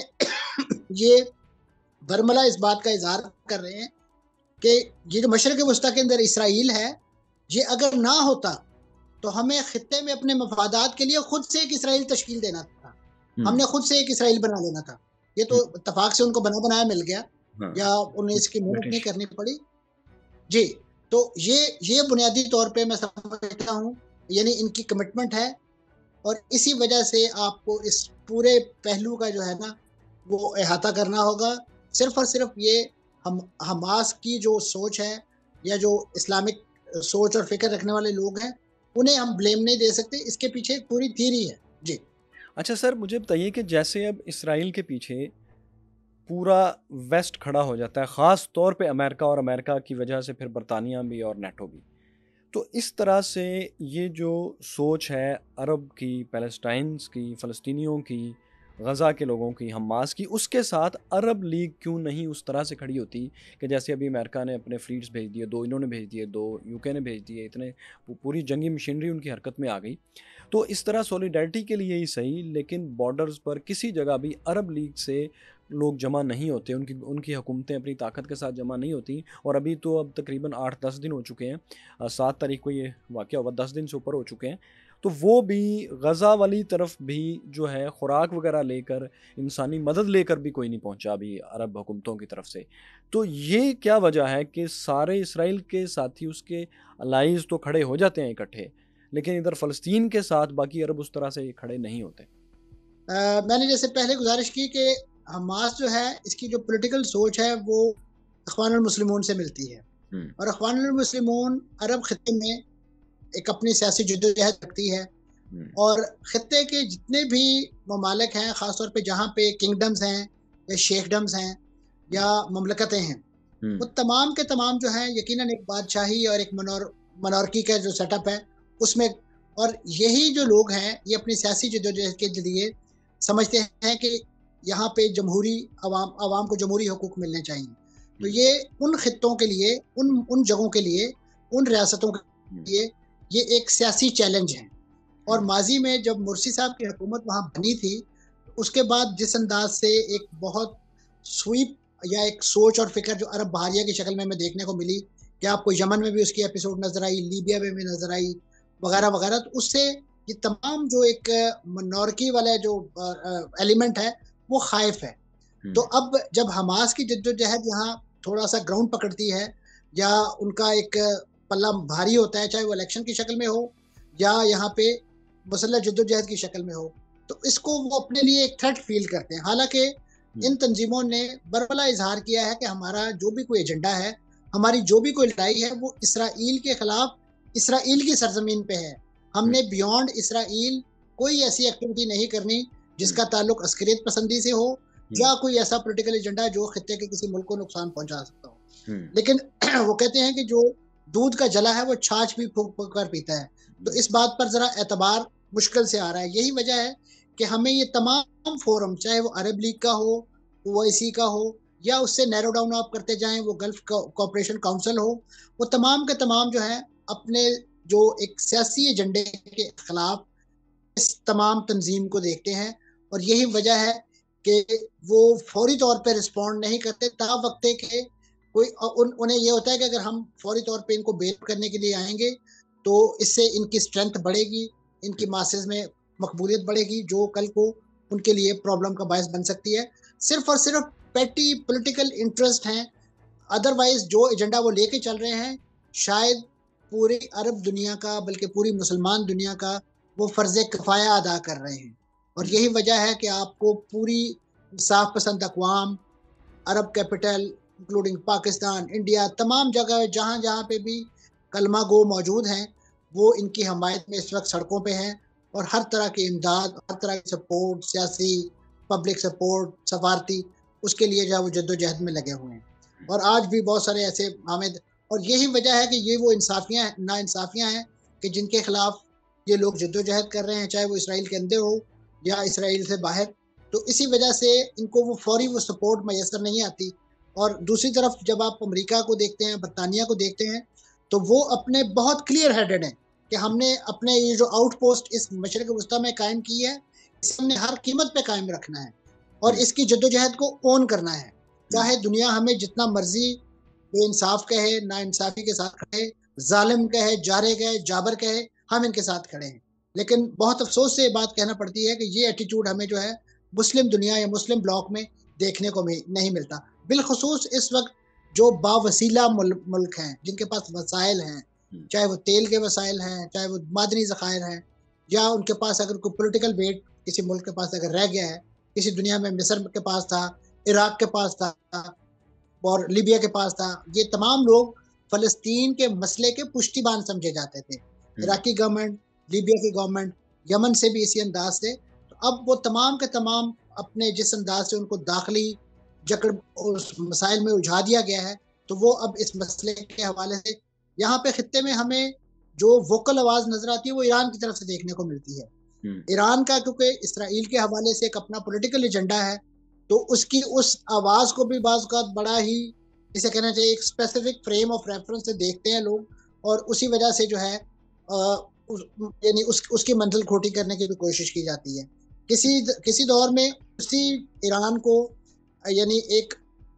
ये बरमला इस बात का इज़हार कर रहे हैं कि ये जो मशरिक़ वस्ता के अंदर इसराइल है, ये अगर ना होता तो हमें खित्ते में अपने मफादात के लिए खुद से एक इसराइल तश्कील देना था, हमने खुद से एक इसराइल बना लेना था। ये तो इत्तफाक से उनको बना बनाया मिल गया, हाँ, या उन्हें इसकी मेहनत नहीं करनी पड़ी। जी, तो ये ये बुनियादी तौर पे मैं समझता हूँ, यानी इनकी कमिटमेंट है, और इसी वजह से आपको इस पूरे पहलू का जो है ना वो अहाता करना होगा। सिर्फ और सिर्फ ये हम हमास की जो सोच है या जो इस्लामिक सोच और फिक्र रखने वाले लोग हैं, उन्हें हम ब्लेम नहीं दे सकते, इसके पीछे एक पूरी थ्योरी है। जी। अच्छा सर, मुझे बताइए कि जैसे अब इसराइल के पीछे पूरा वेस्ट खड़ा हो जाता है, ख़ास तौर पे अमेरिका, और अमेरिका की वजह से फिर बरतानिया भी और नेटो भी, तो इस तरह से ये जो सोच है अरब की, पैलेस्टाइन्स की, फ़लस्तीनियों की, गज़ा के लोगों की, हमास की, उसके साथ अरब लीग क्यों नहीं उस तरह से खड़ी होती कि जैसे अभी अमेरिका ने अपने फ्लीट्स भेज दिए, दो इन्होंने भेज दिए, दो यूके ने भेज दिए, इतने पूरी जंगी मशीनरी उनकी हरकत में आ गई। तो इस तरह सॉलिडारिटी के लिए ही सही, लेकिन बॉर्डर्स पर किसी जगह भी अरब लीग से लोग जमा नहीं होते, उनकी उनकी हुकूमतें अपनी ताकत के साथ जमा नहीं होती। और अभी तो अब तकरीबन आठ दस दिन हो चुके हैं, सात तारीख को ये वाक़या हुआ, दस दिन से ऊपर हो चुके हैं, तो वो भी गज़ा वाली तरफ भी जो है खुराक वगैरह लेकर, इंसानी मदद लेकर भी कोई नहीं पहुंचा अभी अरब हुकूमतों की तरफ से। तो ये क्या वजह है कि सारे इसराइल के साथी, उसके अलाइज तो खड़े हो जाते हैं इकट्ठे, लेकिन इधर फ़लस्तीन के साथ बाकी अरब उस तरह से खड़े नहीं होते? आ, मैंने जैसे पहले गुजारिश की कि हमास जो है, इसकी जो पॉलिटिकल सोच है वो अख़वानुल मुस्लिमून से मिलती है, और अख़वानुल मुस्लिमून अरब खित्ते में एक अपनी सियासी जद्दोजहद रखती है, और खित्ते के जितने भी ममालिक हैं, ख़ास तौर पे जहाँ पे किंगडम्स हैं या शेखडम्स हैं या ममलकतें हैं, वो तमाम के तमाम जो हैं यकीनन एक बादशाही और एक मनोर मनोरकी का जो सेटअप है उसमें, और यही जो लोग हैं ये अपनी सियासी जद्दोजहद के लिए समझते हैं कि यहाँ पे जमहूरी अवाम अवाम को जमहूरी हकूक़ मिलने चाहिए। तो ये उन खित्तों के लिए, उन उन जगहों के लिए, उन रियासतों के लिए ये एक सियासी चैलेंज है। और माजी में जब मुर्सी साहब की हुकूमत वहाँ बनी थी, उसके बाद जिस अंदाज से एक बहुत स्वीप या एक सोच और फिक्र जो अरब बहारिया की शक्ल में हमें देखने को मिली, कि आपको यमन में भी उसकी एपिसोड नजर आई, लीबिया में भी नजर आई, वगैरह वगैरह, तो उससे ये तमाम जो एक मनोरकी वाला जो एलिमेंट है वो खाइफ है। तो अब जब हमास की जद्दोजहद यहाँ थोड़ा सा ग्राउंड पकड़ती है, या उनका एक पल्ला भारी होता है, चाहे वो इलेक्शन की शक्ल में हो या यहाँ पे मुसल्लह जद्दोजहद की शक्ल में हो, तो इसको वो अपने लिए एक थ्रेट फील करते हैं। हालांकि इन तंजीमों ने बरबला इजहार किया है कि हमारा जो भी कोई एजेंडा है, हमारी जो भी कोई लड़ाई है, वो इसराइल के खिलाफ इसराइल की सरजमीन पे है। हमने बियॉन्ड इसराइल कोई ऐसी एक्टिविटी नहीं करनी जिसका ताल्लुक अस्करियत पसंदी से हो, या कोई ऐसा पॉलिटिकल एजेंडा जो खित्ते के किसी मुल्क को नुकसान पहुंचा सकता हो। लेकिन वो कहते हैं कि जो दूध का जला है वो छाछ भी फूंक फूंक कर पीता है। तो इस बात पर जरा एतबार मुश्किल से आ रहा है। यही वजह है कि हमें ये तमाम फोरम, चाहे वो अरब लीग का हो, ओआईसी का हो, या उससे नैरो डाउन आप करते जाएं वो गल्फ कोऑपरेशन काउंसिल हो, वो तमाम के तमाम जो है अपने जो एक सियासी एजेंडे के खिलाफ इस तमाम तंजीम को देखते हैं। और यही वजह है कि वो फौरी तौर पे रिस्पॉन्ड नहीं करते, ता वक्ते के कोई उन, उन्हें ये होता है कि अगर हम फौरी तौर पे इनको बेल करने के लिए आएंगे तो इससे इनकी स्ट्रेंथ बढ़ेगी, इनकी मासेस में मकबूलियत बढ़ेगी, जो कल को उनके लिए प्रॉब्लम का बायस बन सकती है। सिर्फ और सिर्फ पेटी पॉलिटिकल इंटरेस्ट हैं, अदरवाइज जो एजेंडा वो लेके चल रहे हैं शायद पूरी अरब दुनिया का, बल्कि पूरी मुसलमान दुनिया का वो फ़र्ज़ किफ़ाया अदा कर रहे हैं। और यही वजह है कि आपको पूरी इंसाफ पसंद अक़वाम, Arab capital including Pakistan, India, तमाम जगह जहाँ जहाँ पे भी कलमा गो मौजूद हैं, वो इनकी हमायत में इस वक्त सड़कों पे हैं, और हर तरह की इमदाद, हर तरह की सपोर्ट, सियासी पब्लिक सपोर्ट, सफारती, उसके लिए जो है वो जद्दोजहद में लगे हुए हैं। और आज भी बहुत सारे ऐसे हामिद, और यही वजह है कि ये वो इंसाफियाँ नाइंसाफियाँ हैं कि जिनके खिलाफ ये लोग जद्दोजहद कर रहे हैं, चाहे वो इसराइल के अंदर हो या इसराइल से बाहर। तो इसी वजह से इनको वो फौरी वो सपोर्ट मैसर नहीं आती, और दूसरी तरफ जब आप अमेरिका को देखते हैं, बरतानिया को देखते हैं, तो वो अपने बहुत क्लियर हेडेड हैं कि हमने अपने ये जो आउटपोस्ट इस मशरिक वस्ता में कायम की है, इसे हमने हर कीमत पे कायम रखना है और इसकी जद्दोजहद को ओन करना है। चाहे दुनिया हमें जितना मर्जी बेइंसाफ कहे, नाइंसाफी के साथ कहे, जालिम कहे, जारे कहे, जाबर कहे, हम इनके साथ खड़े हैं। लेकिन बहुत अफसोस से ये बात कहना पड़ती है कि ये एटीट्यूड हमें जो है मुस्लिम दुनिया या मुस्लिम ब्लॉक में देखने को नहीं मिलता। बिलखुसूस इस वक्त जो बावसीला मुल्क हैं, जिनके पास वसाइल हैं, चाहे वो तेल के वसाइल हैं, चाहे वो मादनी ज़खायर हैं, या उनके पास अगर कोई पॉलिटिकल वेट किसी मुल्क के पास अगर रह गया है, किसी दुनिया में मिस्र के पास था, इराक के पास था और लीबिया के पास था, ये तमाम लोग फ़लस्तीन के मसले के पुष्टिबान समझे जाते थे। इराकी गवर्नमेंट, लीबिया की गवर्नमेंट, यमन से भी इसी अंदाज से। तो अब वो तमाम के तमाम अपने जिस अंदाज से उनको दाखिली जकड़ उस मसाइल में उलझा दिया गया है, तो वो अब इस मसले के हवाले से यहाँ पे खित्ते में हमें जो वोकल आवाज़ नज़र आती है, वो ईरान की तरफ से देखने को मिलती है। ईरान का क्योंकि इसराइल के हवाले से एक अपना पॉलिटिकल एजेंडा है, तो उसकी उस आवाज़ को भी बाज़ औक़ात बड़ा ही, इसे कहना चाहिए, एक स्पेसिफिक फ्रेम ऑफ रेफरेंस से देखते हैं लोग और उसी वजह से जो है उस, यानी उस, उसकी मंजिल खोटी करने की भी कोशिश की जाती है। किसी किसी दौर में उसी ईरान को यानी एक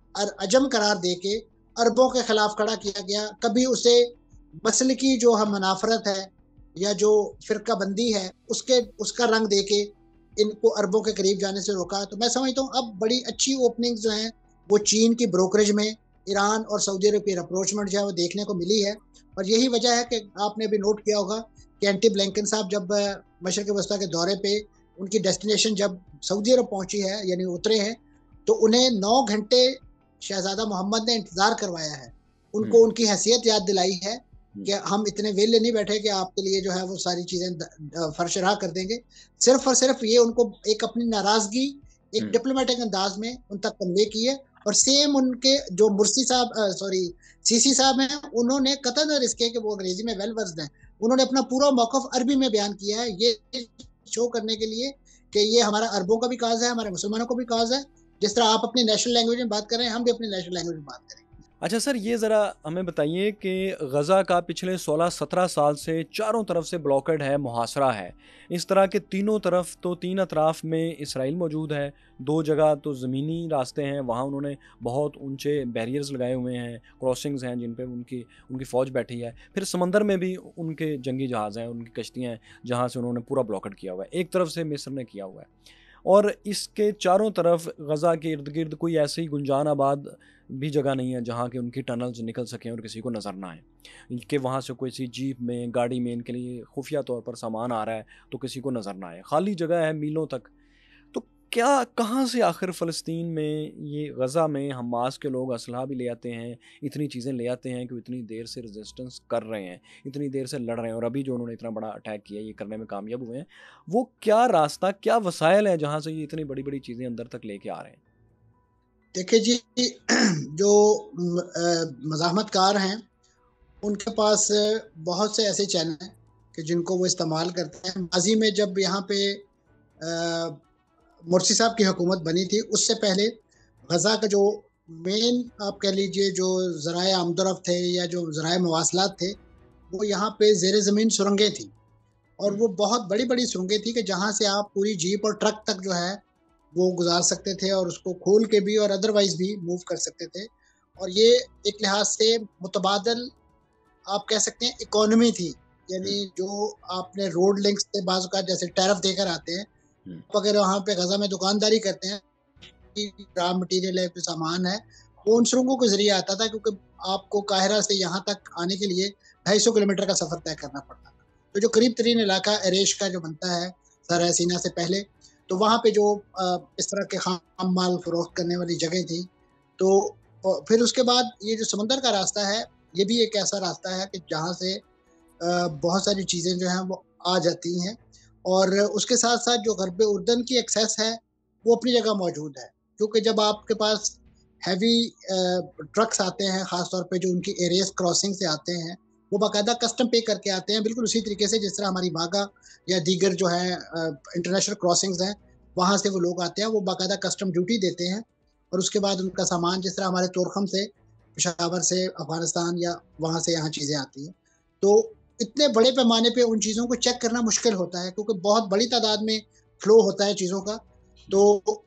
अजम करार देके अरबों के खिलाफ खड़ा किया गया। कभी उसे मसल की जो हम मनाफरत है या जो फ़िरका बंदी है, उसके उसका रंग देके इनको अरबों के करीब जाने से रोका। तो मैं समझता हूँ अब बड़ी अच्छी ओपनिंग जो हैं वो चीन की ब्रोकरेज में ईरान और सऊदी अरब की अप्रोचमेंट जो है वो देखने को मिली है। और यही वजह है कि आपने भी नोट किया होगा कि एंटी ब्लिंकन साहब जब मशरिक़ वस्ता के दौरे पे उनकी डेस्टिनेशन जब सऊदी अरब पहुंची है, यानी उतरे हैं, तो उन्हें नौ घंटे शहजादा मोहम्मद ने इंतज़ार करवाया है। उनको उनकी हैसियत याद दिलाई है कि हम इतने वेले नहीं बैठे कि आपके लिए जो है वो सारी चीज़ें फरशराह कर देंगे। सिर्फ और सिर्फ ये उनको एक अपनी नाराज़गी एक डिप्लोमेटिक अंदाज में उन तक कन्वे की है। और सेम उनके जो मुर्सी साहब सॉरी सीसी साहब हैं, उन्होंने कतई न रिस्क कि वो अंग्रेजी में वेल वर्स्ड हैं, उन्होंने अपना पूरा मौक़िफ़ अरबी में बयान किया है, ये शो करने के लिए कि ये हमारा अरबों का भी काज़ है, हमारे मुसलमानों को भी काज़ है। जिस तरह आप अपनी नेशनल लैंग्वेज में बात कर रहे हैं, हम भी अपनी नेशनल लैंग्वेज में बात करें। अच्छा सर, ये ज़रा हमें बताइए कि गज़ा का पिछले सोलह सत्रह साल से चारों तरफ से ब्लॉकेड है, मुहासरा है। इस तरह के तीनों तरफ, तो तीन अतराफ़ में इसराइल मौजूद है, दो जगह तो ज़मीनी रास्ते हैं, वहाँ उन्होंने बहुत ऊंचे बैरियर्स लगाए हुए हैं, क्रॉसिंग्स हैं जिन पे उनकी उनकी फ़ौज बैठी है। फिर समंदर में भी उनके जंगी जहाज़ हैं, उनकी कश्तियाँ हैं, जहाँ से उन्होंने पूरा ब्लॉकेड किया हुआ है। एक तरफ से मिस्र ने किया हुआ है और इसके चारों तरफ गज़ा के इर्द-गिर्द कोई ऐसी गुंजान आबाद भी जगह नहीं है जहाँ के उनकी टनल्स निकल सकें और किसी को नज़र ना आए। इनके वहाँ से कोई सी जीप में, गाड़ी में इनके लिए खुफिया तौर पर सामान आ रहा है तो किसी को नज़र ना आए। खाली जगह है मीलों तक। तो क्या, कहाँ से आखिर फ़लस्तीन में, ये गज़ा में हमास के लोग असलहा भी ले आते हैं, इतनी चीज़ें ले आते हैं कि इतनी देर से रेजिस्टेंस कर रहे हैं, इतनी देर से लड़ रहे हैं और अभी जो उन्होंने इतना बड़ा अटैक किया, ये करने में कामयाब हुए हैं। वो क्या रास्ता, क्या वसाइल है जहाँ से ये इतनी बड़ी-बड़ी चीज़ें अंदर तक लेके आ रहे हैं? देखिए जी, जो मज़ाहमतकार हैं, उनके पास बहुत से ऐसे चैनल हैं कि जिनको वो इस्तेमाल करते हैं। माज़ी में जब यहाँ पे आ, मुर्सी साहब की हुकूमत बनी थी, उससे पहले गज़ा का जो मेन आप कह लीजिए जो ज़राए आमदोरफ़्त थे या जो ज़राए मवासलात थे, वो यहाँ पे ज़ेर ज़मीन सुरंगें थी और वो बहुत बड़ी-बड़ी सुरंगें थी कि जहाँ से आप पूरी जीप और ट्रक तक जो है वो गुज़ार सकते थे और उसको खोल के भी और अदरवाइज़ भी मूव कर सकते थे। और ये एक लिहाज से मुतबादल आप कह सकते हैं इकोनॉमी थी, यानी जो आपने रोड लिंक्स से बाज़ औक़ात जैसे टैरिफ देकर आते हैं, अगर वहाँ पे गज़ा में दुकानदारी करते हैं, रॉ मटीरियल है, कोई सामान है, वो उन सुरंगों के ज़रिए आता था क्योंकि आपको काहिरा से यहाँ तक आने के लिए ढाई सौ किलोमीटर का सफ़र तय करना पड़ता था। तो जो करीब तरीन इलाका एरेश का जो बनता है, सराय सीना से पहले, तो वहाँ पे जो अ, इस तरह के ख़ाम माल फ़रोख्त करने वाली जगह थी। तो फिर उसके बाद ये जो समंदर का रास्ता है, ये भी एक ऐसा रास्ता है कि जहाँ से अ, बहुत सारी चीज़ें जो हैं वो आ जाती हैं और उसके साथ-साथ जो ग़र्ब उर्दन की एक्सेस है, वो अपनी जगह मौजूद है। क्योंकि जब आपके पास हेवी अ, ट्रक्स आते हैं, ख़ास तौर पे जो उनकी एरेस क्रॉसिंग से आते हैं, वो बाकायदा कस्टम पे करके आते हैं, बिल्कुल उसी तरीके से जिस तरह हमारी वाघा या दीगर जो है अ, इंटरनेशनल क्रॉसिंग्स हैं, वहाँ से वो लोग आते हैं, वो बाकायदा कस्टम ड्यूटी देते हैं और उसके बाद उनका सामान, जिस तरह हमारे तोरखम से, पेशावर से अफ़गानिस्तान या वहाँ से यहाँ चीज़ें आती हैं। तो इतने बड़े पैमाने पे उन चीज़ों को चेक करना मुश्किल होता है, क्योंकि बहुत बड़ी तादाद में फ्लो होता है चीज़ों का। तो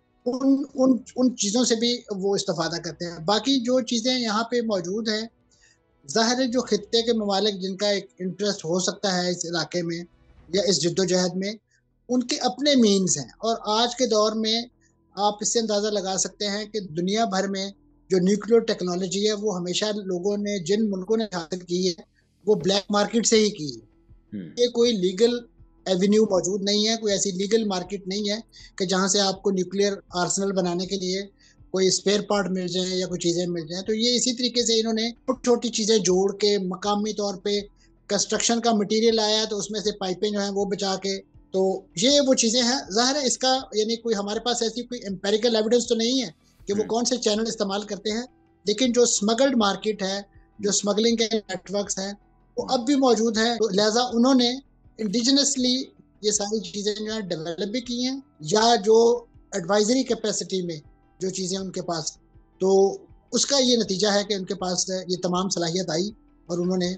उन उन उन चीज़ों से भी वो इस्तेफ़ादा करते हैं। बाकी जो चीज़ें यहाँ पे मौजूद हैं, ज़ाहिर है जो खित्ते के ममालिक जिनका एक इंटरेस्ट हो सकता है इस इलाके में या इस जद्दोजहद में, उनके अपने मीन्स हैं। और आज के दौर में आप इससे अंदाज़ा लगा सकते हैं कि दुनिया भर में जो न्यूक्लियर टेक्नोलॉजी है, वो हमेशा लोगों ने, जिन मुल्कों ने हासिल की है, वो ब्लैक मार्केट से ही की है। ये कोई लीगल एवेन्यू मौजूद नहीं है, कोई ऐसी लीगल मार्केट नहीं है कि जहाँ से आपको न्यूक्लियर आर्सेनल बनाने के लिए कोई स्पेयर पार्ट मिल जाए या कोई चीज़ें मिल जाएँ। तो ये इसी तरीके से इन्होंने छोटी-छोटी चीज़ें जोड़ के मकामी तौर पे कंस्ट्रक्शन का मटीरियल आया, तो उसमें से पाइपें जो हैं वो बचा के, तो ये वो चीज़ें हैं। ज़ाहिर है इसका यानी कोई हमारे पास ऐसी कोई एम्पिरिकल एविडेंस तो नहीं है कि वो कौन से चैनल इस्तेमाल करते हैं, लेकिन जो स्मगल्ड मार्केट है, जो स्मगलिंग के नेटवर्क्स हैं, वो अब भी मौजूद है। तो लिहाज़ा उन्होंने इंडिजिनसली ये सारी चीज़ें जो है डेवलप भी की हैं, या जो एडवाइजरी कैपेसिटी में जो चीज़ें उनके पास, तो उसका ये नतीजा है कि उनके पास ये तमाम सलाहियत आई और उन्होंने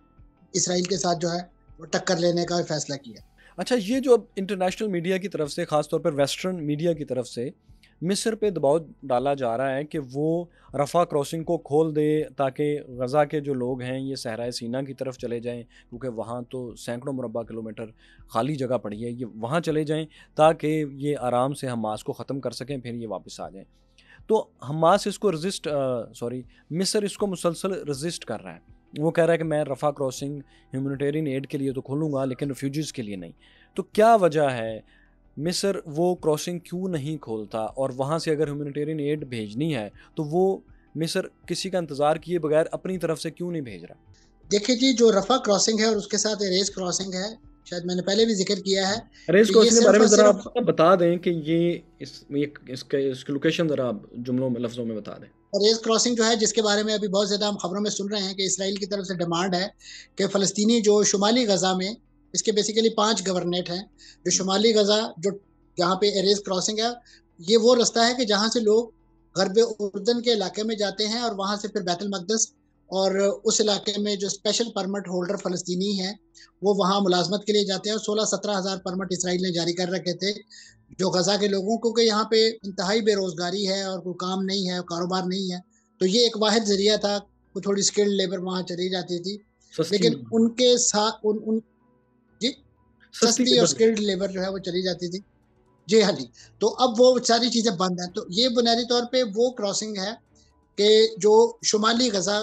इसराइल के साथ जो है वो टक्कर लेने का फैसला किया। अच्छा, ये जो अब इंटरनेशनल मीडिया की तरफ से, ख़ास तौर पर वेस्टर्न मीडिया की तरफ से मिस्र पे दबाव डाला जा रहा है कि वो रफ़ा क्रॉसिंग को खोल दे, ताकि गज़ा के जो लोग हैं ये सहराए सीना की तरफ चले जाएं, क्योंकि वहाँ तो सैकड़ों मुरब्बा किलोमीटर खाली जगह पड़ी है, ये वहाँ चले जाएं ताकि ये आराम से हमास को ख़त्म कर सकें, फिर ये वापस आ जाएं। तो हमास इसको रजिस्ट सॉरी मिस्र इसको मुसलसल रजिस्ट कर रहा है। वो कह रहा है कि मैं रफ़ा क्रॉसिंग ह्यूमैनिटेरियन एड के लिए तो खोलूँगा, लेकिन रिफ्यूजीज़ के लिए नहीं। तो क्या वजह है, मिस्र वो क्रॉसिंग क्यों नहीं खोलता? और वहाँ से अगर ह्यूमैनिटेरियन एड भेजनी है तो वो मिस्र किसी का इंतज़ार किए बगैर अपनी तरफ से क्यों नहीं भेज रहा? देखिए जी, जो रफ़ा क्रॉसिंग है और उसके साथ एरेज़ क्रॉसिंग है, शायद मैंने पहले भी ज़िक्र किया है एरेज़ कि ये क्रॉसिंग के बारे सिर्फ़ में और ज़रा सिर्फ़ आप बता दें कि ये इस ये इसका इसकी लोकेशन ज़रा आप जुमलों में, लफ्ज़ों में बता दें। एरेज़ क्रॉसिंग जो है, जिसके बारे में अभी बहुत ज़्यादा हम खबरों में सुन रहे हैं कि इसराइल की तरफ से डिमांड है कि फ़लस्तीनी जो शुमाली गज़ा में, इसके बेसिकली पाँच गवर्नरेट हैं। जो शुमाली गज़ा, जो जहाँ पे एरेज़ क्रॉसिंग है, ये वो रास्ता है कि जहाँ से लोग ग़र्ब उर्दन के इलाके में जाते हैं और वहाँ से फिर बैतुल मक़दस, और उस इलाके में जो स्पेशल परमिट होल्डर फ़लस्तीनी हैं, वो वहाँ मुलाज़मत के लिए जाते हैं। और सोलह सत्रह हज़ार परमिट इसराइल ने जारी कर रखे थे, जो गज़ा के लोगों को, कि यहाँ पे इंतहाई बेरोज़गारी है और कोई काम नहीं है, कारोबार नहीं है। तो ये एक वाहिद ज़रिया था, वो थोड़ी स्किल्ड लेबर वहाँ चली जाती थी। सस्ती लेकिन उनके साथ उन उन जी, सस्ती सस्ती और लेबर। स्किल्ड लेबर जो है वो चली जाती थी। जी हाँ जी। तो अब वो सारी चीज़ें बंद हैं। तो ये बुनियादी तौर पे वो क्रॉसिंग है कि जो शुमाली गज़ा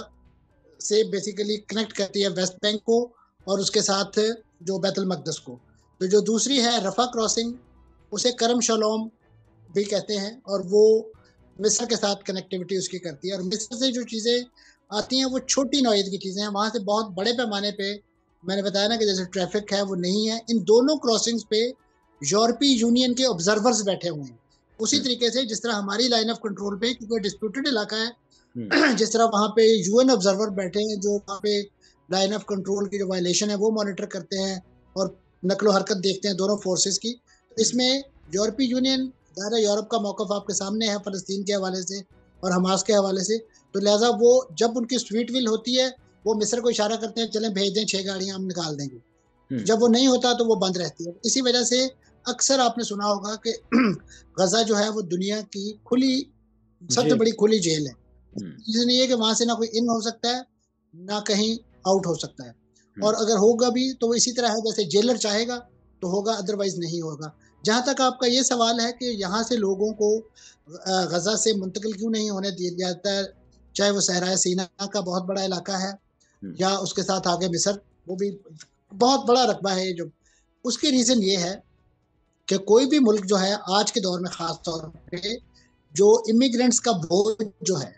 से बेसिकली कनेक्ट करती है वेस्ट बैंक को और उसके साथ जो बैतुल मक़दस को। तो जो दूसरी है रफ़ा क्रॉसिंग, उसे करम शलोम भी कहते हैं, और वो मिस्र के साथ कनेक्टिविटी उसकी करती है। और मिस्र से जो चीज़ें आती हैं वो छोटी नौइयत की चीज़ें हैं, वहाँ से बहुत बड़े पैमाने पे, मैंने बताया ना कि जैसे ट्रैफ़िक है वो नहीं है। इन दोनों क्रॉसिंग्स पे यूरोपीय यूनियन के ऑब्ज़र्वर्स बैठे हुए हैं। उसी हुँ, तरीके से जिस तरह हमारी लाइन ऑफ कंट्रोल पे, क्योंकि डिस्प्यूटेड इलाका है, हुँ, जिस तरह वहाँ पे यूएन ऑब्जर्वर बैठे हैं, जो वहाँ पे लाइन ऑफ कंट्रोल की जो वायलेशन है वो मॉनिटर करते हैं और नकलो हरकत देखते हैं दोनों फोर्सेस की। हुँ, इसमें यूरोपीय यूनियन, ज़ाहिर है यूरोप का मौक़िफ़ आपके सामने है फ़लस्तीन के हवाले से और हमास के हवाले से। तो लिहाज़ा वो जब उनकी स्वीट विल होती है, वो मिस्र को इशारा करते हैं, चलें भेज दें छह गाड़ियाँ, हम निकाल देंगे। हुँ, जब वो नहीं होता तो वो बंद रहती है। इसी वजह से अक्सर आपने सुना होगा कि गज़ा जो है वो दुनिया की खुली, सबसे जेल। बड़ी खुली जेल है। हुँ, रीज़न ये है कि वहाँ से ना कोई इन हो सकता है, ना कहीं आउट हो सकता है। हुँ, और अगर होगा भी तो वो इसी तरह है, जैसे जेलर चाहेगा तो होगा, अदरवाइज़ नहीं होगा। जहाँ तक आपका ये सवाल है कि यहाँ से लोगों को अ, गज़ा से मुंतकिल क्यों नहीं होने दिया जाता है, चाहे वो सहराए सीना का बहुत बड़ा इलाका है हुँ, या उसके साथ आगे मिस्र, वो भी बहुत बड़ा रकबा है ये जो। उसकी रीज़न ये है कि कोई भी मुल्क जो है आज के दौर में ख़ास तौर पे, जो इमिग्रेंट्स का बोझ जो है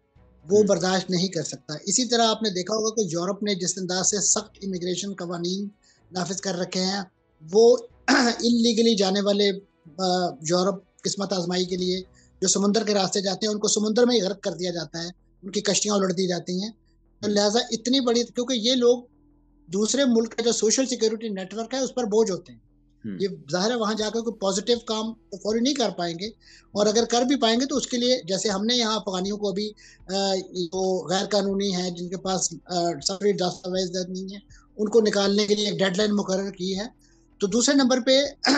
वो हुँ, बर्दाश्त नहीं कर सकता। इसी तरह आपने देखा होगा कि यूरोप ने जिस अंदाज़ से सख्त इमिग्रेशन कवानीन नाफ़िज़ कर रखे हैं, वो इल्लीगली जाने वाले अ, यूरोप किस्मत आज़माई के लिए जो समुंदर के रास्ते जाते हैं, उनको समुद्र में ही गर्क कर दिया जाता है, उनकी कश्तियाँ उलट दी जाती हैं। तो हुँ, लिहाज़ा इतनी बड़ी, क्योंकि ये लोग दूसरे मुल्क का जो सोशल सिक्योरिटी नेटवर्क है, उस पर बोझ होते हैं। ये ज़ाहिर है वहाँ जाकर कोई पॉजिटिव काम तो फौरी नहीं कर पाएंगे, और अगर कर भी पाएंगे तो उसके लिए जैसे हमने यहाँ अफगानियों को अभी वो गैर कानूनी है जिनके पास सफरी दस्तावेज नहीं है, उनको निकालने के लिए एक डेडलाइन मुकर्रर की है। तो दूसरे नंबर पे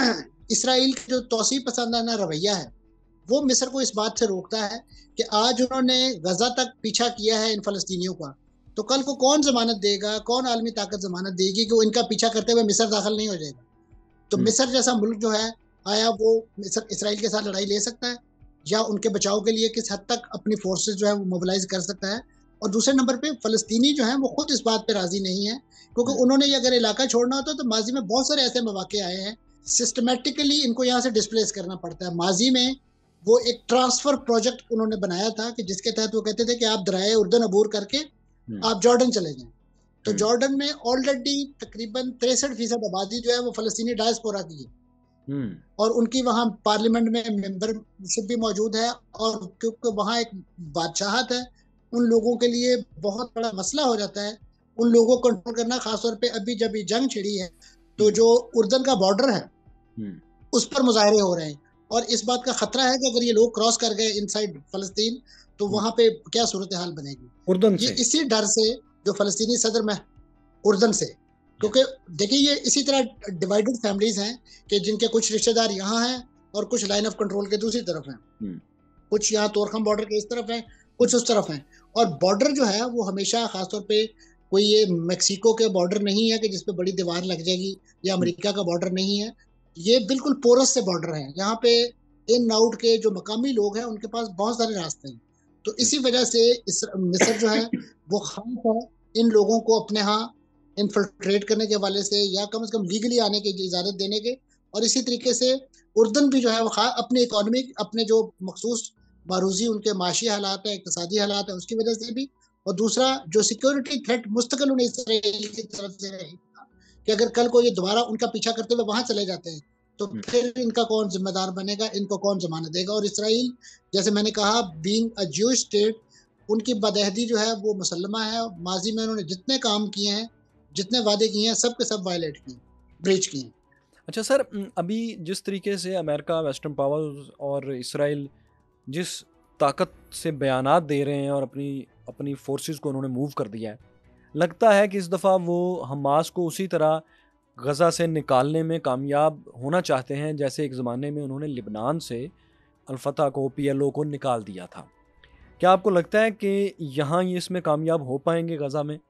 इसराइल का जो तौसीफ पसंदाना रवैया है वो मिस्र को इस बात से रोकता है कि आज उन्होंने गजा तक पीछा किया है इन फलस्तीनियों का, तो कल को कौन जमानत देगा, कौन आलमी ताकत जमानत देगी कि वो इनका पीछा करते हुए मिस्र दाखिल नहीं हो जाएगा। तो मिस्र जैसा मुल्क जो है, आया वो मिस्र इसराइल के साथ लड़ाई ले सकता है या उनके बचाव के लिए किस हद तक अपनी फोर्सेस जो है वो मोबिलाइज कर सकता है। और दूसरे नंबर पे फलस्तीनी जो है वो खुद इस बात पे राजी नहीं है, क्योंकि उन्होंने ये अगर इलाका छोड़ना होता तो माजी में बहुत सारे ऐसे मौके आए हैं, सिस्टमेटिकली इनको यहाँ से डिस्प्लेस करना पड़ता है। माजी में वो एक ट्रांसफर प्रोजेक्ट उन्होंने बनाया था कि जिसके तहत वो कहते थे कि आप दरियाए उर्दन अबूर करके आप जॉर्डन चले जाएं। तो जॉर्डन में ऑलरेडी तकरीबन तिरसठ फीसद आबादी जो है वो फलस्तीनी डायस्पोरा की है, और उनकी वहाँ पार्लियामेंट में मेंबरशिप भी मौजूद है, और क्योंकि वहाँ एक बादशाहत है, उन लोगों के लिए बहुत बड़ा मसला हो जाता है उन लोगों को कंट्रोल करना। खासतौर पे अभी जब ये जंग छिड़ी है तो जो उर्दन का बॉर्डर है उस पर मुजाहरे हो रहे हैं, और इस बात का खतरा है कि अगर ये लोग क्रॉस कर गए इनसाइड फलस्तीन तो वहां पे क्या सूरत हाल बनेगी उर्दन ये से। इसी डर से जो फलस्तीनी सदर में उर्दन से, क्योंकि देखिए ये इसी तरह डिवाइडेड फैमिलीज हैं कि जिनके कुछ रिश्तेदार यहाँ हैं और कुछ लाइन ऑफ कंट्रोल के दूसरी तरफ हैं, कुछ यहाँ तोरखम बॉर्डर के इस तरफ हैं, कुछ उस तरफ हैं। और बॉर्डर जो है वो हमेशा खासतौर पे कोई ये मेक्सिको के बॉर्डर नहीं है कि जिसपे बड़ी दीवार लग जाएगी, या अमेरिका का बॉर्डर नहीं है, ये बिल्कुल पोरस से बॉर्डर है। यहाँ पे इन आउट के जो मकामी लोग हैं उनके पास बहुत सारे रास्ते हैं, तो इसी वजह से इस मिस्र जो है वो खास है इन लोगों को अपने यहाँ इन्फिल्ट्रेट करने के वाले से, या कम से कम लीगली आने की इजाजत देने के। और इसी तरीके से उर्दन भी जो है वो अपनी इकोनॉमी, अपने जो मखसूस बारूजी उनके माशी हालात है, इक्तिसादी हालात है, उसकी वजह से भी, और दूसरा जो सिक्योरिटी थ्रेट मुस्तकिल उन्हें इसराइल की तरफ से रहेगा कि अगर कल को ये दोबारा उनका पीछा करते हुए वहां चले जाते हैं तो फिर इनका कौन जिम्मेदार बनेगा, इनको कौन जमानत देगा। और इसराइल जैसे मैंने कहा बीइंग अ ज्यूइश स्टेट, उनकी बदअहदी जो है वो मुसल्लमा है। माजी में उन्होंने जितने काम किए हैं, जितने वादे किए हैं, सब के सब वायलेट किए, ब्रीच किए। अच्छा सर, अभी जिस तरीके से अमेरिका, वेस्टर्न पावर्स और इसराइल जिस ताकत से बयानात दे रहे हैं और अपनी अपनी फोर्सेस को उन्होंने मूव कर दिया है, लगता है कि इस दफ़ा वो हमास को उसी तरह गज़ा से निकालने में कामयाब होना चाहते हैं जैसे एक ज़माने में उन्होंने लिबनान से अल-फतह को, पीएलओ को निकाल दिया था। क्या आपको लगता है कि यहाँ ये इसमें कामयाब हो पाएंगे गज़ा में?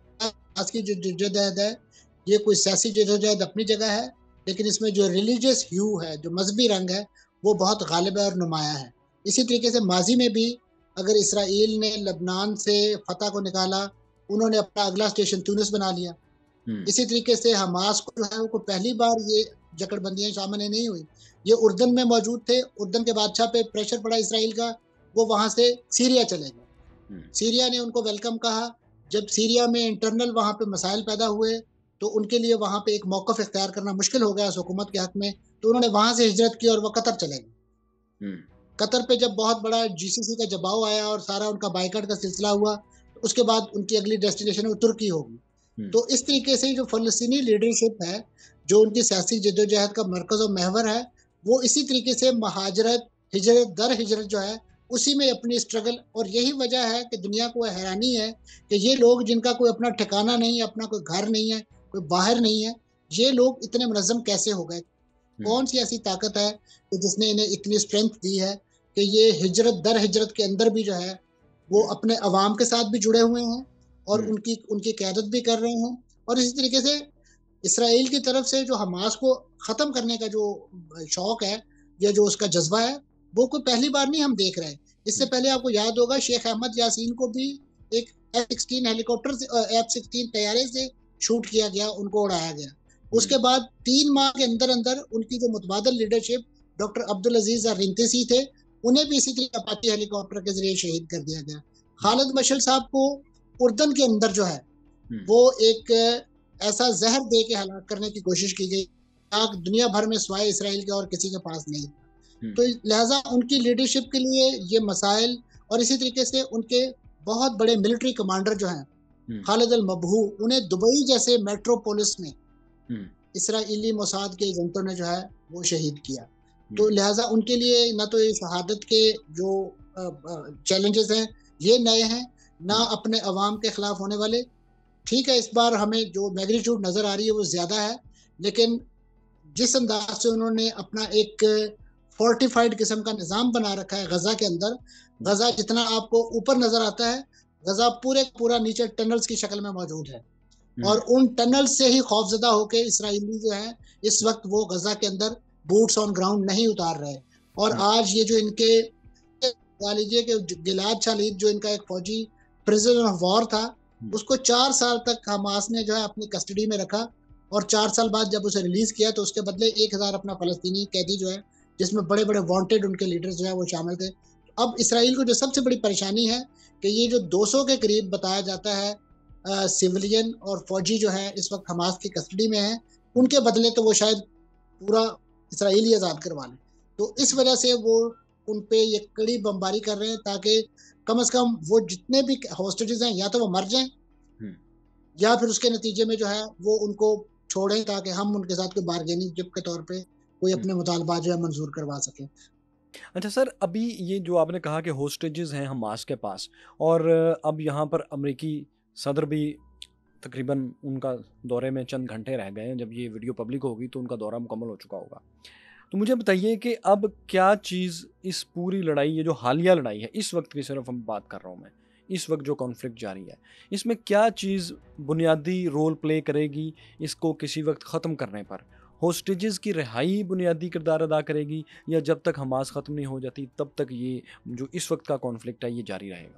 आज की जो जद्दोजहद है ये कोई सियासी जद्दोजहद अपनी जगह है, लेकिन इसमें जो रिलीजियस ह्यू है, जो मजहबी रंग है, वो बहुत गालिब है और नुमाया है। इसी तरीके से माजी में भी अगर इसराइल ने लबनान से फतह को निकाला, उन्होंने अपना अगला स्टेशन तुनिस बना लिया। इसी तरीके से हमास को जो है वो पहली बार ये जकड़बंदियां सामने नहीं हुई, ये उर्दन में मौजूद थे। उर्दन के बादशाह पे प्रेशर पड़ा इसराइल का, वो वहां से सीरिया चले गए। सीरिया ने उनको वेलकम कहा। जब सीरिया में इंटरनल वहां पे मसाइल पैदा हुए तो उनके लिए वहां पे एक मौकफ इख्तियार करना मुश्किल हो गया उस हुकूमत के हक में, तो उन्होंने वहां से हिजरत की और वो कतर चले गए। कतर पे जब बहुत बड़ा जीसीसी का दबाव आया और सारा उनका बाइकाट का सिलसिला हुआ, तो उसके बाद उनकी अगली डेस्टिनेशन वो तुर्की होगी। तो इस तरीके से जो फलस्तीनी लीडरशिप है, जो उनकी सियासी जद्दोजहद का मरकज और महवर है, वो इसी तरीके से महाजरत, हिजरत दर हिजरत जो है उसी में अपनी स्ट्रगल। और यही वजह है कि दुनिया को हैरानी है कि ये लोग जिनका कोई अपना ठिकाना नहीं है, अपना कोई घर नहीं है, कोई बाहर नहीं है, ये लोग इतने मुनज़्ज़म कैसे हो गए? कौन सी ऐसी ताकत है कि जिसने इन्हें इतनी स्ट्रेंथ दी है कि ये हिजरत दर हिजरत के अंदर भी जो है वो अपने अवाम के साथ भी जुड़े हुए हैं और उनकी उनकी क़यादत भी कर रहे हैं। और इसी तरीके से इसराइल की तरफ से जो हमास को ख़त्म करने का जो शौक़ है या जो उसका जज्बा है, वो कोई पहली बार नहीं हम देख रहे हैं। इससे पहले आपको याद होगा शेख अहमद यासीन को भी एक एफ सिक्सटीन हेलीकॉप्टर से, एफ सिक्सटीन तैयारे से शूट किया गया, उनको उड़ाया गया। उसके बाद तीन माह के अंदर अंदर उनकी जो मुतबादल leadership doctor Abdul Aziz Rantisi थे, उन्हें भी इसी तरह अपाची हेलीकॉप्टर के जरिए शहीद कर दिया गया। खालिद मशअल साहब को उर्दन के अंदर जो है वो एक ऐसा जहर दे के हलाक करने की कोशिश की गई, आग दुनिया भर में सिवाय इसराइल के और किसी के पास नहीं। तो लिहाजा उनकी लीडरशिप के लिए ये मसाइल, और इसी तरीके से उनके बहुत बड़े मिलिट्री कमांडर जो हैं खालिद अल मबहू, उन्हें दुबई जैसे मेट्रोपोलिस में इसराइली मोसाद के एजेंटों ने जो है वो शहीद किया। तो हम्म, लिहाजा उनके लिए ना तो ये शहादत के जो चैलेंजेस हैं ये नए हैं, ना हम्म, अपने अवाम के खिलाफ होने वाले। ठीक है, इस बार हमें जो मैग्नीट्यूड नजर आ रही है वो ज्यादा है, लेकिन जिस अंदाज से उन्होंने अपना एक फोर्टिफाइड किस्म का निज़ाम बना रखा है गजा के अंदर, हम्म, गजा जितना आपको ऊपर नजर आता है, गजा पूरे पूरा नीचे टनल्स की शक्ल में मौजूद है। हम्म, और उन टनल से ही खौफजदा होकर इसराइली जो है इस वक्त वो गजा के अंदर बूट्स ऑन ग्राउंड नहीं उतार रहे। और हम्म, आज ये जो इनके कह लीजिए कि गिलाद शालिद जो इनका एक फौजी प्रिजनर ऑफ वॉर था, हम्म, उसको चार साल तक हमास ने जो है अपनी कस्टडी में रखा। और चार साल बाद जब उसे रिलीज किया तो उसके बदले एक हजार अपना फलस्तीनी कैदी जो है, जिसमें बड़े बड़े वांटेड उनके लीडर्स जो है वो शामिल थे। अब इसराइल को जो सबसे बड़ी परेशानी है कि ये जो दो सौ के करीब बताया जाता है सिविलियन और फौजी जो है इस वक्त हमास की कस्टडी में है, उनके बदले तो वो शायद पूरा इसराइल ही आज़ाद करवा लें। तो इस वजह से वो उन पे ये कड़ी बमबारी कर रहे हैं ताकि कम से कम वो जितने भी हॉस्टेजेस हैं या तो वो मर जाएं, हम्म। या फिर उसके नतीजे में जो है वो उनको छोड़ें ताकि हम उनके साथ कोई बार्गेनिंग चिप के तौर पे कोई हम्म। अपने मुतालबा जो है मंजूर करवा सके। अच्छा सर, अभी ये जो आपने कहा कि होस्टेजेस हैं हमास के पास, और अब यहाँ पर अमेरिकी सदर भी तकरीबन उनका दौरे में चंद घंटे रह गए हैं। जब ये वीडियो पब्लिक होगी तो उनका दौरा मुकम्मल हो चुका होगा। तो मुझे बताइए कि अब क्या चीज़ इस पूरी लड़ाई, ये जो हालिया लड़ाई है इस वक्त की सिर्फ हम बात कर रहा हूँ मैं, इस वक्त जो कॉन्फ्लिक्ट जारी है, इसमें क्या चीज़ बुनियादी रोल प्ले करेगी इसको किसी वक्त ख़त्म करने पर? होस्टेजेस की रिहाई बुनियादी किरदार अदा करेगी, या जब तक हमास ख़त्म नहीं हो जाती तब तक ये जो इस वक्त का कॉन्फ्लिक्ट है ये जारी रहेगा?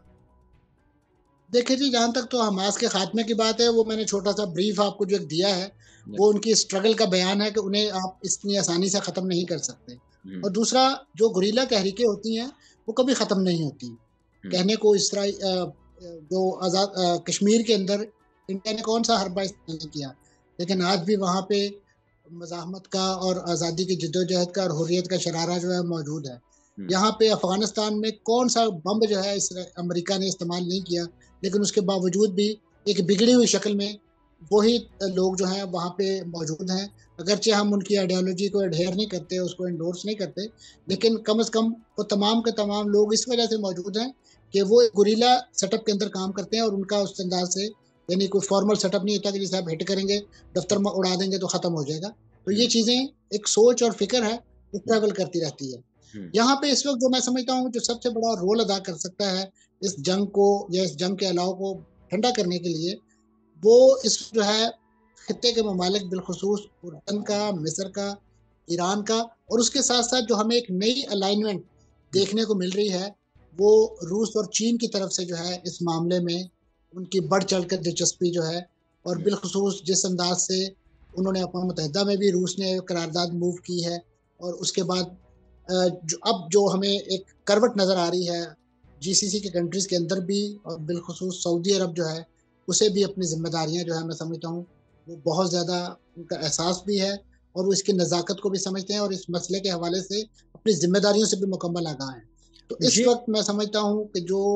देखिए जी, जहाँ तक तो हमास के खात्मे की बात है, वो मैंने छोटा सा ब्रीफ आपको जो एक दिया है, जी। वो उनकी स्ट्रगल का बयान है कि उन्हें आप इतनी आसानी से ख़त्म नहीं कर सकते। हम्म, और दूसरा, जो गुरीला तहरीकें होती हैं, वो कभी ख़त्म नहीं होती। हम्म, कहने को इसराइ अ अ, जो आज़ाद अ, कश्मीर के अंदर इंडिया ने कौन-सा हरबा इस्तेमाल नहीं किया, लेकिन आज भी वहाँ पे मज़ाहमत का और आज़ादी की जद्दोजहद का और हुर्रियत का शरारा जो है मौजूद है। हम्म, यहाँ पे अफ़गानिस्तान में कौन-सा बम जो है इसरा अमेरिका ने इस्तेमाल नहीं किया, लेकिन उसके बावजूद भी एक बिगड़ी हुई शक्ल में वही लोग जो हैं वहाँ पे मौजूद हैं। अगरचे हम उनकी आइडियोलॉजी को एडहेयर नहीं करते, उसको एंडोर्स नहीं करते, हम्म, लेकिन कम से कम वो तमाम के तमाम लोग इस वजह से मौजूद हैं कि वो एक गुरिल्ला सेटअप के अंदर काम करते हैं और उनका उस अंदाज से, यानी कोई फॉर्मल सेटअप नहीं होता कि जैसे आप हिट करेंगे, दफ्तर में उड़ा देंगे तो खत्म हो जाएगा। तो ये हम्म, चीज़ें एक सोच और फ़िक्र है, वो हम्म, ट्रैवल करती रहती है। हम्म, यहाँ पे इस वक़्त जो मैं समझता हूँ जो सबसे बड़ा रोल अदा कर सकता है इस जंग को या इस जंग के अलाव को ठंडा करने के लिए, वो इस जो है खित्ते के ममालिक बिलखुसूस उर्दन का, मिस्र का, ईरान का, और उसके साथ-साथ जो हमें एक नई अलाइनमेंट हम्म, देखने को मिल रही है, वो रूस और चीन की तरफ से जो है इस मामले में उनकी बढ़-चढ़ कर दिलचस्पी जो है, और हम्म, बिलखुसूस जिस अंदाज़ से उन्होंने अक़वाम मुत्तहिदा में भी रूस ने करारदाद मूव की है, और उसके बाद अ, जो अब जो हमें एक करवट नज़र आ रही है जीसीसी के कंट्रीज़ के अंदर भी, और बिलखुसूस सऊदी अरब जो है, उसे भी अपनी ज़िम्मेदारियाँ जो है मैं समझता हूँ, वो बहुत ज़्यादा उनका एहसास भी है और वो इसकी नज़ाकत को भी समझते हैं और इस मसले के हवाले से अपनी ज़िम्मेदारियों से भी मुकम्मल आगाह हैं। तो इस ये वक़्त मैं समझता हूँ कि जो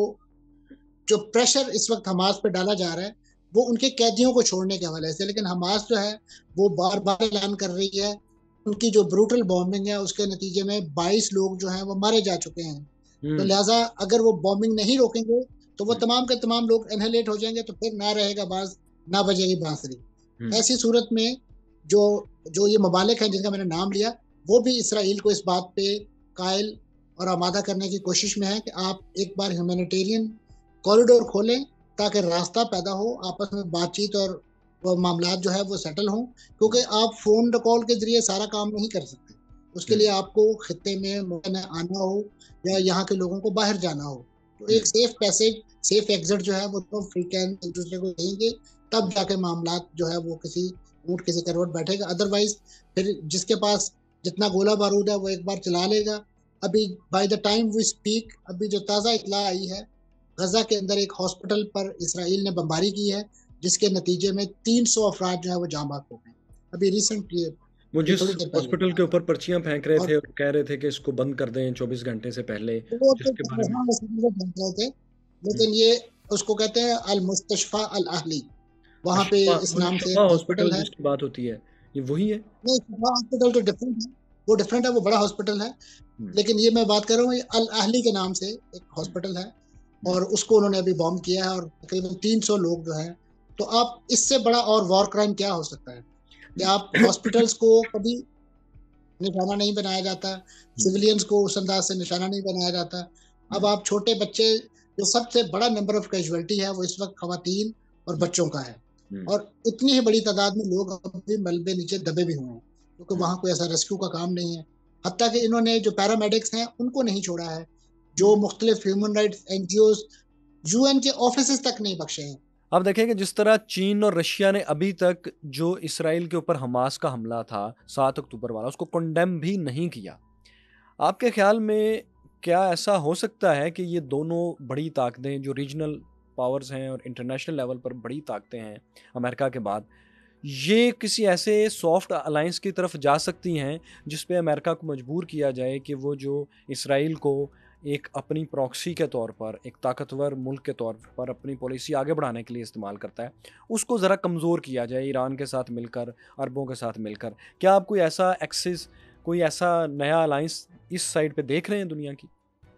जो प्रेशर इस वक़्त हमास पे डाला जा रहा है, वो उनके कैदियों को छोड़ने के हवाले से, लेकिन हमास जो है, वो बार-बार ऐलान कर रही है, उनकी जो ब्रूटल बॉम्बिंग है, उसके नतीजे में बाईस लोग जो हैं, वो मारे जा चुके हैं। तो हम्म, लिहाज़ा अगर वो बॉम्बिंग नहीं रोकेंगे, तो वो हम्म, तमाम के तमाम लोग एनिहिलेट हो जाएँगे, तो फिर ना रहेगा बाज़, ना बजेगी बाँसुरी। हम्म, ऐसी सूरत में जो जो ये ममालिक हैं जिनका मैंने नाम लिया, वो भी इसराइल को इस बात पे कायल और आमादा करने की कोशिश में है कि आप एक बार ह्यूमैनिटेरियन कॉरिडोर खोलें ताकि रास्ता पैदा हो, आपस में बातचीत और वो मामलात जो है वो सेटल हों, क्योंकि हम्म, आप फ़ोन कॉल के ज़रिए सारा काम नहीं कर सकते। उसके लिए हम्म, आपको खित्ते में मुमकिन है आना हो या हम्म, यहाँ के लोगों को बाहर जाना हो। तो एक hmm, safe passage, safe exit जो है वो तो फ्री कैन एक-दूसरे को देंगे, तब जाके मामलात जो है वो किसी ऊँट किसी करवट बैठेगा। अदरवाइज़ फिर जिसके पास जितना गोला-बारूद है वो एक बार चला लेगा। अभी by the time we speak, अभी जो ताज़ा इत्तला आई है, गज़ा के अंदर एक हॉस्पिटल पर इसराइल ने बमबारी की है, जिसके नतीजे में तीन सौ अफ़राद जो है वो जाँ बाँग हो गए। अभी रिसेंट ये वो अभी जिस थोड़ी देर पहले की हॉस्पिटल के बात है। ऊपर पर्चियां फेंक रहे और थे और कह रहे थे कि इसको बंद कर दें चौबीस घंटे से पहले, वो तो जिसके बारे में। हाँ, वो फेंक रहे थे, हम्म, लेकिन ये उसको कहते हैं अल मुस्तशफ़ा अल अहली, वहाँ पे अशफा, इस वो जो नाम से शफा एक हॉस्पिटल हॉस्पिटल है। जिसकी बात होती है। ये वही है? नहीं, शिफा हॉस्पिटल तो डिफरेंट है, वो डिफरेंट है, वो बड़ा हॉस्पिटल है। हुँ, लेकिन ये मैं बात कर रहा हूँ, ये अल अहली के नाम से एक हुँ, हॉस्पिटल है हुँ। और उसको उन्होंने अभी बॉम्ब किया है और तकरीबन तीन सौ लोग जो हैं, तो आप इससे बड़ा और वॉर क्राइम क्या हो सकता है? कि आप हॉस्पिटल्स को कभी निशाना नहीं बनाया जाता, हुँ, सिविलियंस को उस अंदाज से निशाना नहीं बनाया जाता। अब हुँ, आप छोटे बच्चे, जो सबसे बड़ा नंबर ऑफ कैजुअलिटी है वो इस वक़्त ख़वातीन और हुँ, बच्चों का है। हुँ, और इतनी ही बड़ी तादाद में लोग अब भी मलबे नीचे दबे भी हुए हैं, क्योंकि हुँ, वहाँ कोई ऐसा रेस्क्यू का काम नहीं है। हत्ता कि इन्होंने जो पैरामेडिक्स हैं, उनको नहीं छोड़ा है, हुँ। जो मुख्तलिफ ह्यूमन राइट्स एनजीओज़, यूएन के ऑफिसेज़ तक नहीं बख्शे हैं। आप देखें कि जिस तरह चीन और रशिया ने अभी तक जो इसराइल के ऊपर हमास का हमला था सात अक्टूबर वाला, उसको कंडेम भी नहीं किया। आपके ख़्याल में क्या ऐसा हो सकता है कि ये दोनों बड़ी ताकतें जो रीजनल पावर्स हैं और इंटरनेशनल लेवल पर बड़ी ताकतें हैं अमेरिका के बाद, ये किसी ऐसे सॉफ्ट अलायंस की तरफ जा सकती हैं जिस पे अमेरिका को मजबूर किया जाए कि वो जो इसराइल को एक अपनी प्रॉक्सी के तौर पर, एक ताकतवर मुल्क के तौर पर अपनी पॉलिसी आगे बढ़ाने के लिए इस्तेमाल करता है, उसको ज़रा कमज़ोर किया जाए ईरान के साथ मिलकर, अरबों के साथ मिलकर। क्या आप कोई ऐसा एक्सिस, कोई ऐसा नया अलायंस इस साइड पे देख रहे हैं दुनिया की?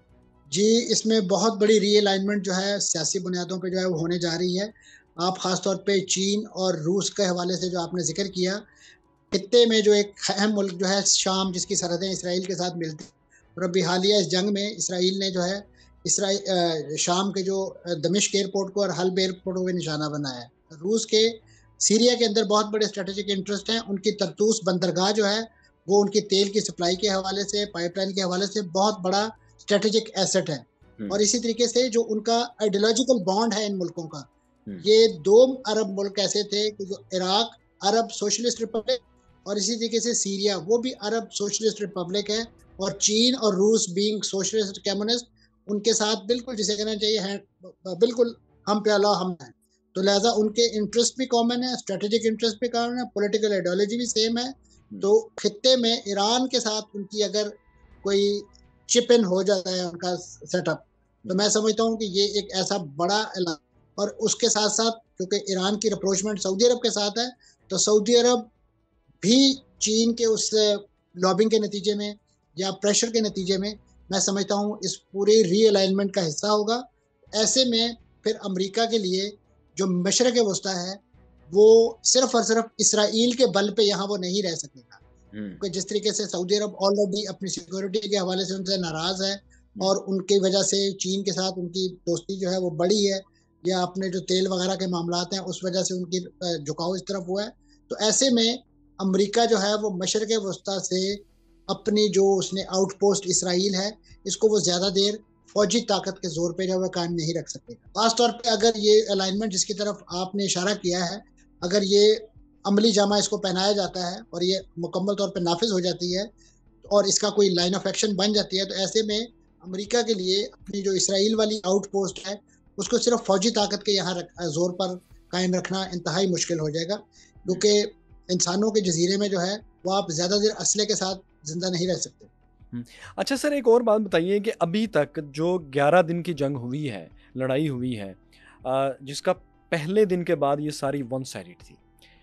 जी, इसमें बहुत बड़ी रीअलाइनमेंट जो है सियासी बुनियादों पे जो है वो होने जा रही है। आप ख़ास तौर पे चीन और रूस के हवाले से जो आपने ज़िक्र किया, खित्ते में जो एक अहम मुल्क जो है शाम, जिसकी सरहदें इसराइल के साथ मिलती हैं, और अभी हालिया इस जंग में इसराइल ने जो है इसराइ अ, शाम के जो अ, दमिश्क एयरपोर्ट को और हल्ब एयरपोर्ट को भी निशाना बनाया है। रूस के सीरिया के अंदर बहुत बड़े स्ट्रैटेजिक इंटरेस्ट हैं। उनकी तरतूस बंदरगाह जो है, वो उनकी तेल की सप्लाई के हवाले से, पाइपलाइन के हवाले से बहुत बड़ा स्ट्रैटेजिक एसेट है। हुँ, और इसी तरीके से जो उनका आइडियोलॉजिकल बॉन्ड है इन मुल्कों का, हुँ, ये दो अरब मुल्क ऐसे थे कि जो इराक अरब सोशलिस्ट रिपब्लिक और इसी तरीके से सीरिया, वो भी अरब सोशलिस्ट रिपब्लिक है, और चीन और रूस बीइंग सोशलिस्ट कम्युनिस्ट, उनके साथ बिल्कुल जिसे कहना चाहिए है, बिल्कुल हम प्याला हम हैं। तो लिहाजा उनके इंटरेस्ट भी कॉमन है, स्ट्रेटेजिक इंटरेस्ट भी कॉमन है, पॉलिटिकल आइडियोलॉजी भी सेम है। हुँ, तो खित्ते में ईरान के साथ उनकी अगर कोई चिप इन हो जाता है उनका सेटअप, तो हुँ, मैं समझता हूँ कि ये एक ऐसा बड़ा ऐलान। और उसके साथ साथ क्योंकि ईरान की अप्रोचमेंट सऊदी अरब के साथ है, तो सऊदी अरब भी चीन के उस लॉबिंग के नतीजे में या प्रेशर के नतीजे में, मैं समझता हूँ इस पूरे रीअलाइनमेंट का हिस्सा होगा। ऐसे में फिर अमेरिका के लिए जो मशरक वस्ता है, वो सिर्फ और सिर्फ इसराइल के बल पे यहाँ वो नहीं रह सकेगा, हुँ, क्योंकि जिस तरीके से सऊदी अरब ऑलरेडी अपनी सिक्योरिटी के हवाले से उनसे नाराज है, हुँ, और उनकी वजह से चीन के साथ उनकी दोस्ती जो है वो बढ़ी है, या अपने जो तेल वगैरह के मामला हैं उस वजह से उनकी झुकाव इस तरफ हुआ है। तो ऐसे में अमेरिका जो है वो मशरक़ वस्ता से अपनी जो उसने आउटपोस्ट इसराइल है, इसको वो ज़्यादा देर फौजी ताकत के जोर पे जो है कायम नहीं रख सकेगा। खास तौर पे अगर ये अलाइनमेंट जिसकी तरफ आपने इशारा किया है, अगर ये अमली जामा इसको पहनाया जाता है और ये मुकम्मल तौर पे नाफिज हो जाती है और इसका कोई लाइन ऑफ एक्शन बन जाती है, तो ऐसे में अमेरिका के लिए अपनी जो इसराइल वाली आउटपोस्ट है, उसको सिर्फ फौजी ताकत के यहाँ जोर पर कायम रखना इंतहाई मुश्किल हो जाएगा, हुँ, क्योंकि इंसानों के जजीरे में जो है वो आप ज़्यादा देर असले के साथ जिंदा नहीं रह सकते। हुँ। अच्छा सर, एक और बात बताइए कि अभी तक जो ग्यारह दिन की जंग हुई है, लड़ाई हुई है, अ, जिसका पहले दिन के बाद ये सारी वन साइडेड थी।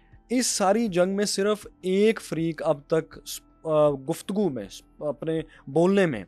इस सारी जंग में सिर्फ़ एक फ़रीक अब तक स अ, गुफ्तगू में, स अपने बोलने में,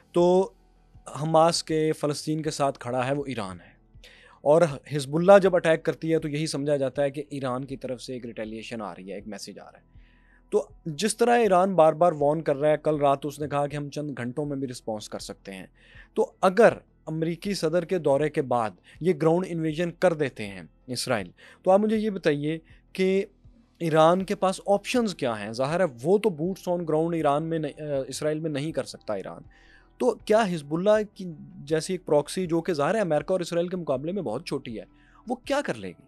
तो हमास के, फ़लस्तीन के साथ खड़ा है, वो ईरान है। और हिज़्बुल्लाह जब अटैक करती है तो यही समझा जाता है कि ईरान की तरफ से एक रिटेलिएशन आ रही है, एक मैसेज आ रहा है। तो जिस तरह ईरान बार-बार वार्न कर रहा है, कल रात उसने कहा कि हम चंद घंटों में भी रिस्पॉन्स कर सकते हैं। तो अगर अमरीकी सदर के दौरे के बाद ये ग्राउंड इन्वेजन कर देते हैं इसराइल, तो आप मुझे ये बताइए कि ईरान के पास ऑप्शंस क्या हैं? ज़ाहिर है वो तो बूट्स ऑन ग्राउंड ईरान में न अ, इसराइल में नहीं कर सकता ईरान। तो क्या हिज़्बुल्लाह की जैसी एक प्रॉक्सी, जो कि ज़ाहिर है अमेरिका और इसराइल के मुकाबले में बहुत छोटी है, वो क्या कर लेगी?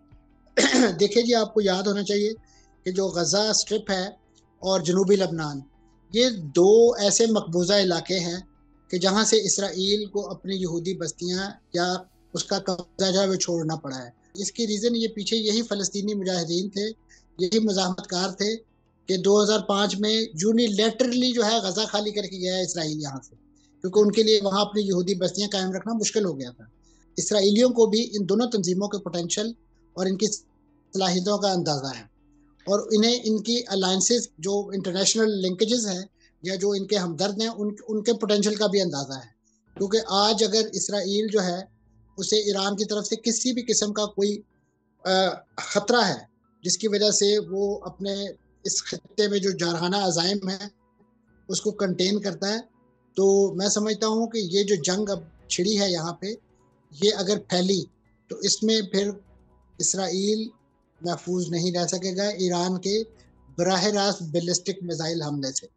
देखिए जी, आपको याद होना चाहिए कि जो गज़ा स्ट्रिप है और जनूबी लबनान, ये दो ऐसे मकबूजा इलाके हैं कि जहाँ से इसराइल को अपनी यहूदी बस्तियाँ या उसका कब्जा जो है वो छोड़ना पड़ा है। इसकी रीज़न ये पीछे यही फ़लस्तीनी मुजाहिदीन थे, यही मज़ाहमतकार थे कि दो हज़ार पाँच में यूनिलैटरली जो है गज़ा खाली करके गया है इसराइल यहाँ से, क्योंकि हुँ, उनके लिए वहाँ अपनी यहूदी बस्तियाँ कायम रखना मुश्किल हो गया था। इसराइलियों को भी इन दोनों तंज़ीमों के पोटेंशियल और इनकी सलाहियतों का अंदाज़ा है। और इन्हें इनकी अलायंसेस जो इंटरनेशनल लिंकेजेस हैं या जो इनके हमदर्द हैं उन उनके पोटेंशियल का भी अंदाज़ा है, क्योंकि आज अगर इसराइल जो है उसे ईरान की तरफ से किसी भी किस्म का कोई ख़तरा है जिसकी वजह से वो अपने इस खत्ते में जो जारहाना अज़ाइम है उसको कंटेन करता है, तो मैं समझता हूँ कि ये जो जंग अब छिड़ी है यहाँ पे, ये अगर फैली तो इसमें फिर इसराइल महफूज नहीं रह सकेगा ईरान के बराह रास्त बैलिस्टिक मिसाइल हमले से।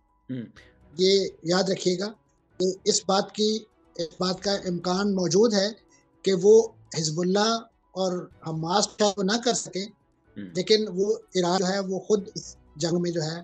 ये याद रखिएगा कि इस बात की इस बात का इम्कान मौजूद है कि वो हिजबुल्लाह और हमास को ना कर सके, लेकिन वो ईरान जो है वो खुद इस जंग में जो है।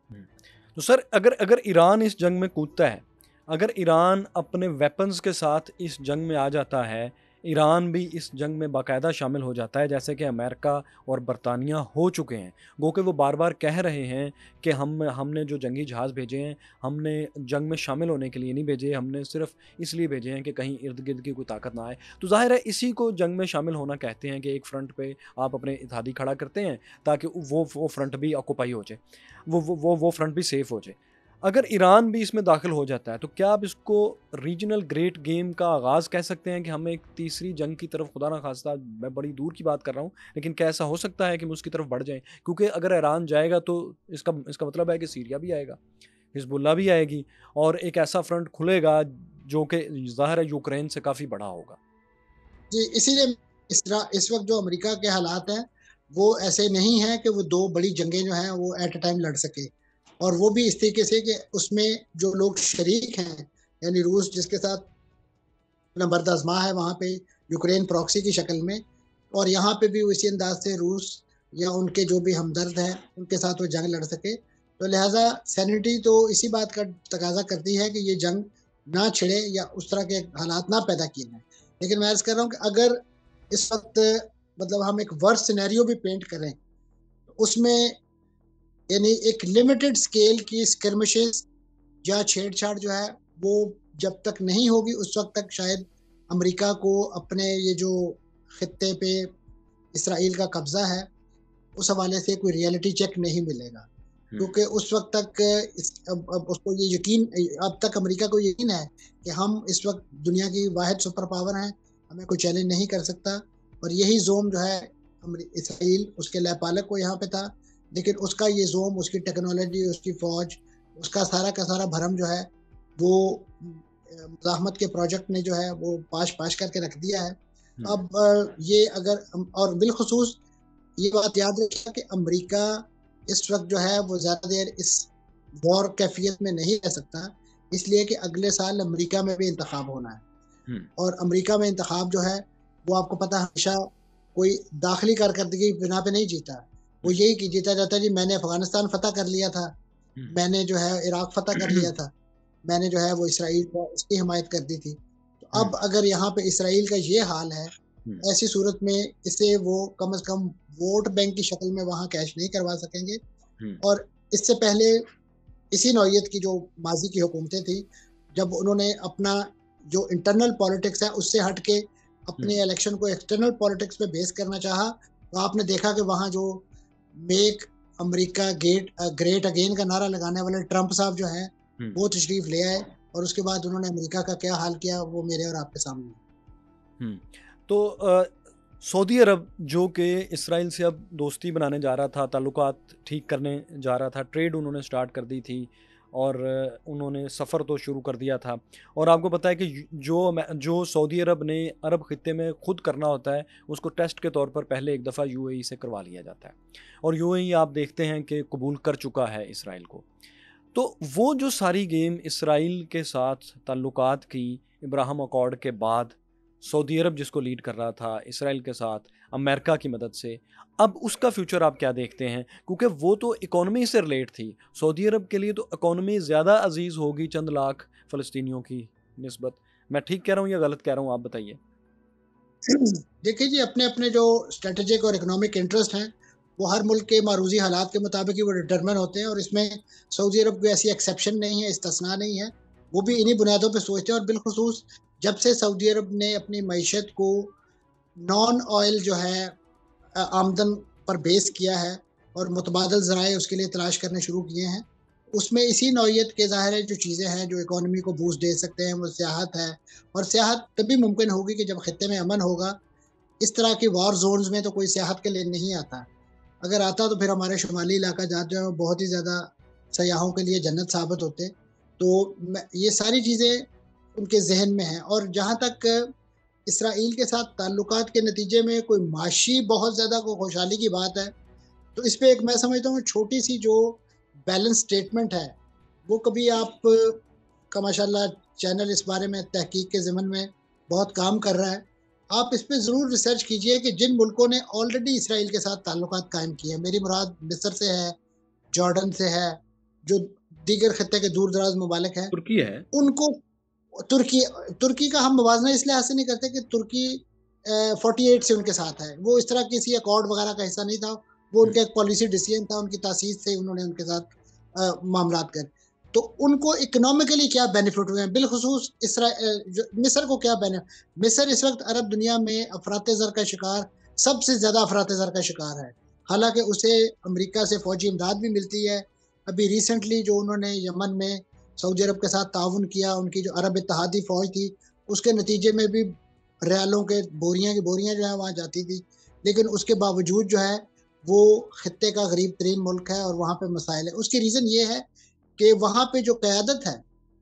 तो सर अगर अगर ईरान इस जंग में कूदता है, अगर ईरान अपने वेपन्स के साथ इस जंग में आ जाता है, ईरान भी इस जंग में बाकायदा शामिल हो जाता है जैसे कि अमेरिका और बरतानिया हो चुके हैं, गो कि वो बार बार कह रहे हैं कि हम हमने जो जंगी जहाज़ भेजे हैं हमने जंग में शामिल होने के लिए नहीं भेजे, हमने सिर्फ इसलिए भेजे हैं कि कहीं इर्द गिर्द की कोई ताकत ना आए। तो जाहिर है इसी को जंग में शामिल होना कहते हैं कि एक फ्रंट पे आप अपने इत्तेहादी खड़ा करते हैं ताकि वो वो फ्रंट भी ऑक्यूपाई हो जाए, वो वो वो वो फ्रंट भी सेफ हो जाए। अगर ईरान भी इसमें दाखिल हो जाता है तो क्या आप इसको रीजनल ग्रेट गेम का आगाज़ कह सकते हैं कि हम एक तीसरी जंग की तरफ, खुदा ना खास्ता मैं बड़ी दूर की बात कर रहा हूँ, लेकिन क्या ऐसा हो सकता है कि हम उसकी तरफ बढ़ जाएं? क्योंकि अगर ईरान जाएगा तो इसका इसका मतलब है कि सीरिया भी आएगा, हिजबुल्ला भी आएगी और एक ऐसा फ्रंट खुलेगा जो कि ज़ाहिर है यूक्रेन से काफ़ी बड़ा होगा। जी, इसीलिए इस इस वक्त जो अमेरिका के हालात हैं वो ऐसे नहीं हैं कि वो दो बड़ी जंगें जो हैं वो एट अ टाइम लड़ सके, और वो भी इस तरीके से कि उसमें जो लोग शरीक हैं यानी रूस जिसके साथ नंबरद आज़मा है वहाँ पे यूक्रेन प्रॉक्सी की शक्ल में, और यहाँ पे भी उसी अंदाज से रूस या उनके जो भी हमदर्द हैं उनके साथ वो जंग लड़ सके। तो लिहाजा सैनिटी तो इसी बात का तकाजा करती है कि ये जंग ना छिड़े या उस तरह के हालात ना पैदा किए जाएं। लेकिन मैं अर्ज़ कर रहा हूँ कि अगर इस वक्त मतलब हम एक वर्स्ट सिनेरियो भी पेंट करें तो उसमें यानी एक लिमिटेड स्केल की स्कर्मिशेस या छेड़छाड़ जो है वो जब तक नहीं होगी उस वक्त तक शायद अमेरिका को अपने ये जो खित्ते पे इसराइल का कब्जा है उस हवाले से कोई रियलिटी चेक नहीं मिलेगा, क्योंकि उस वक्त तक इस अब, अब उसको ये यकीन अब तक अमेरिका को यकीन है कि हम इस वक्त दुनिया की वाहिद सुपर पावर हैं, हमें कोई चैलेंज नहीं कर सकता। और यही जोम जो है इसराइल उसके लयपालक को यहाँ पे था, लेकिन उसका ये जोम, उसकी टेक्नोलॉजी, उसकी फौज, उसका सारा का सारा भरम जो है वो मुज़ाहमत के प्रोजेक्ट ने जो है वो पाश पाश करके रख दिया है। अब ये अगर और बिलखुसूस ये बात याद रखिए कि अमेरिका इस वक्त जो है वो ज़्यादा देर इस वॉर कैफियत में नहीं रह सकता, इसलिए कि अगले साल अमेरिका में भी इंतखाब होना है, और अमेरिका में इंतखाब जो है वो आपको पता हमेशा कोई दाखिली कारकर्दगी बिना पे नहीं जीता, वो यही कि जीता जाता है जी मैंने अफगानिस्तान फतह कर लिया था, मैंने जो है इराक फतह कर लिया था, मैंने जो है वो इसराइल को इसकी हिमायत कर दी थी। तो अब अगर यहाँ पे इसराइल का ये हाल है, ऐसी सूरत में इसे वो कम से कम वोट बैंक की शक्ल में वहाँ कैश नहीं करवा सकेंगे। और इससे पहले इसी नौयत की जो माजी की हुकूमतें थी, जब उन्होंने अपना जो इंटरनल पॉलिटिक्स है उससे हट के अपने इलेक्शन को एक्सटर्नल पॉलिटिक्स पे बेस करना चाहा, तो आपने देखा कि वहाँ जो make America get great again का नारा लगाने वाले ट्रंप साहब जो हैं वो तशरीफ ले आए, और उसके बाद उन्होंने अमेरिका का क्या हाल किया वो मेरे और आपके सामने। तो आ, सऊदी अरब जो कि इसराइल से अब दोस्ती बनाने जा रहा था, ताल्लुकात ठीक करने जा रहा था, ट्रेड उन्होंने स्टार्ट कर दी थी और उन्होंने सफ़र तो शुरू कर दिया था। और आपको पता है कि जो जो सऊदी अरब ने अरब ख़ित्ते में ख़ुद करना होता है उसको टेस्ट के तौर पर पहले एक दफ़ा यूएई से करवा लिया जाता है, और यूएई आप देखते हैं कि कबूल कर चुका है इसराइल को। तो वो जो सारी गेम इसराइल के साथ ताल्लुकात की इब्राहिम अकॉर्ड के बाद सऊदी अरब जिसको लीड कर रहा था इसराइल के साथ अमेरिका की मदद से, अब उसका फ्यूचर आप क्या देखते हैं? क्योंकि वो तो इकोनॉमी से रिलेट थी, सऊदी अरब के लिए तो इकोनॉमी ज़्यादा अजीज़ होगी चंद लाख फ़लस्तीनियों की निस्बत। मैं ठीक कह रहा हूँ या गलत कह रहा हूँ, आप बताइए। देखिए जी, अपने अपने जो स्ट्रेटेजिक और इकोनॉमिक इंटरेस्ट हैं वो हर मुल्क के मारूजी हालात के मुताबिक ही वो डिटरमिन होते हैं, और इसमें सऊदी अरब कोई ऐसी एक्सेप्शन नहीं है, इस्तिस्ना नहीं है। वो भी इन्हीं बुनियादों पे सोचते हैं, और बिलखुसूस जब से सऊदी अरब ने अपनी मईशत को नॉन ऑयल जो है आमदन पर बेस किया है और मुतबादल ज़राए उसके लिए तलाश करने शुरू किए हैं। उसमें इसी नौइयत के ज़ाहिर है जो चीज़ें हैं जो इकॉनमी को बूस्ट दे सकते हैं, वो सियाहत है, और सियाहत तभी मुमकिन होगी कि जब खित्ते में अमन होगा। इस तरह की वॉर ज़ोन्स में तो कोई सियाहत के लिए नहीं आता। अगर आता तो फिर हमारे शुमाली इलाका जहाँ जो है बहुत ही ज़्यादा सयाहों के लिए जन्नत साबित होते। तो मैं ये सारी चीज़ें उनके ज़हन में हैं, और जहाँ तक इसराइल के साथ ताल्लुकात के नतीजे में कोई माशी बहुत ज़्यादा कोई खुशहाली की बात है, तो इस पे एक मैं समझता हूँ छोटी-सी जो बैलेंस स्टेटमेंट है, वो कभी आप का माशाल्लाह चैनल इस बारे में तहकीक के ज़िमन में बहुत काम कर रहा है। आप इस पे ज़रूर रिसर्च कीजिए कि जिन मुल्कों ने ऑलरेडी इसराइल के साथ ताल्लुकात कायम किए हैं, मेरी मुराद मिस्र से है, जॉर्डन से है, जो दीगर खित्ते के दूर-दराज़ ममालिक हैं, तुर्की है। उनको तुर्की तुर्की का हम मुवाज़ना इस लिहाज़ से नहीं करते कि तुर्की अ, अड़तालीस से उनके साथ है। वो इस तरह किसी अकॉर्ड वगैरह का हिस्सा नहीं था। वो हुँ। उनका एक पॉलिसी डिसीजन था, उनकी तासीस से उन्होंने उनके साथ अ, मामलात करे। तो उनको इकोनॉमिकली क्या बेनिफिट हुए हैं? बिलख़ुसूस इसरा अ, जो मिस्र को क्या बेनि मिस्र इस वक़्त अरब दुनिया में अफ़रात-ए-ज़र का शिकार, सबसे ज़्यादा अफ़रात-ए-ज़र का शिकार है। हालाँकि उसे अमेरिका से फ़ौजी इमदाद भी मिलती है। अभी रिसेंटली जो उन्होंने यमन में सऊदी अरब के साथ ताउन किया, उनकी जो अरब इत्तेहादी फ़ौज थी, उसके नतीजे में भी रियालों के बोरियाँ की बोरियाँ जो है वहाँ जाती थी। लेकिन उसके बावजूद जो है, वो खित्ते का गरीब तरीन मुल्क है और वहाँ पे मसाइल है। उसकी रीज़न ये है कि वहाँ पे जो क़यादत है,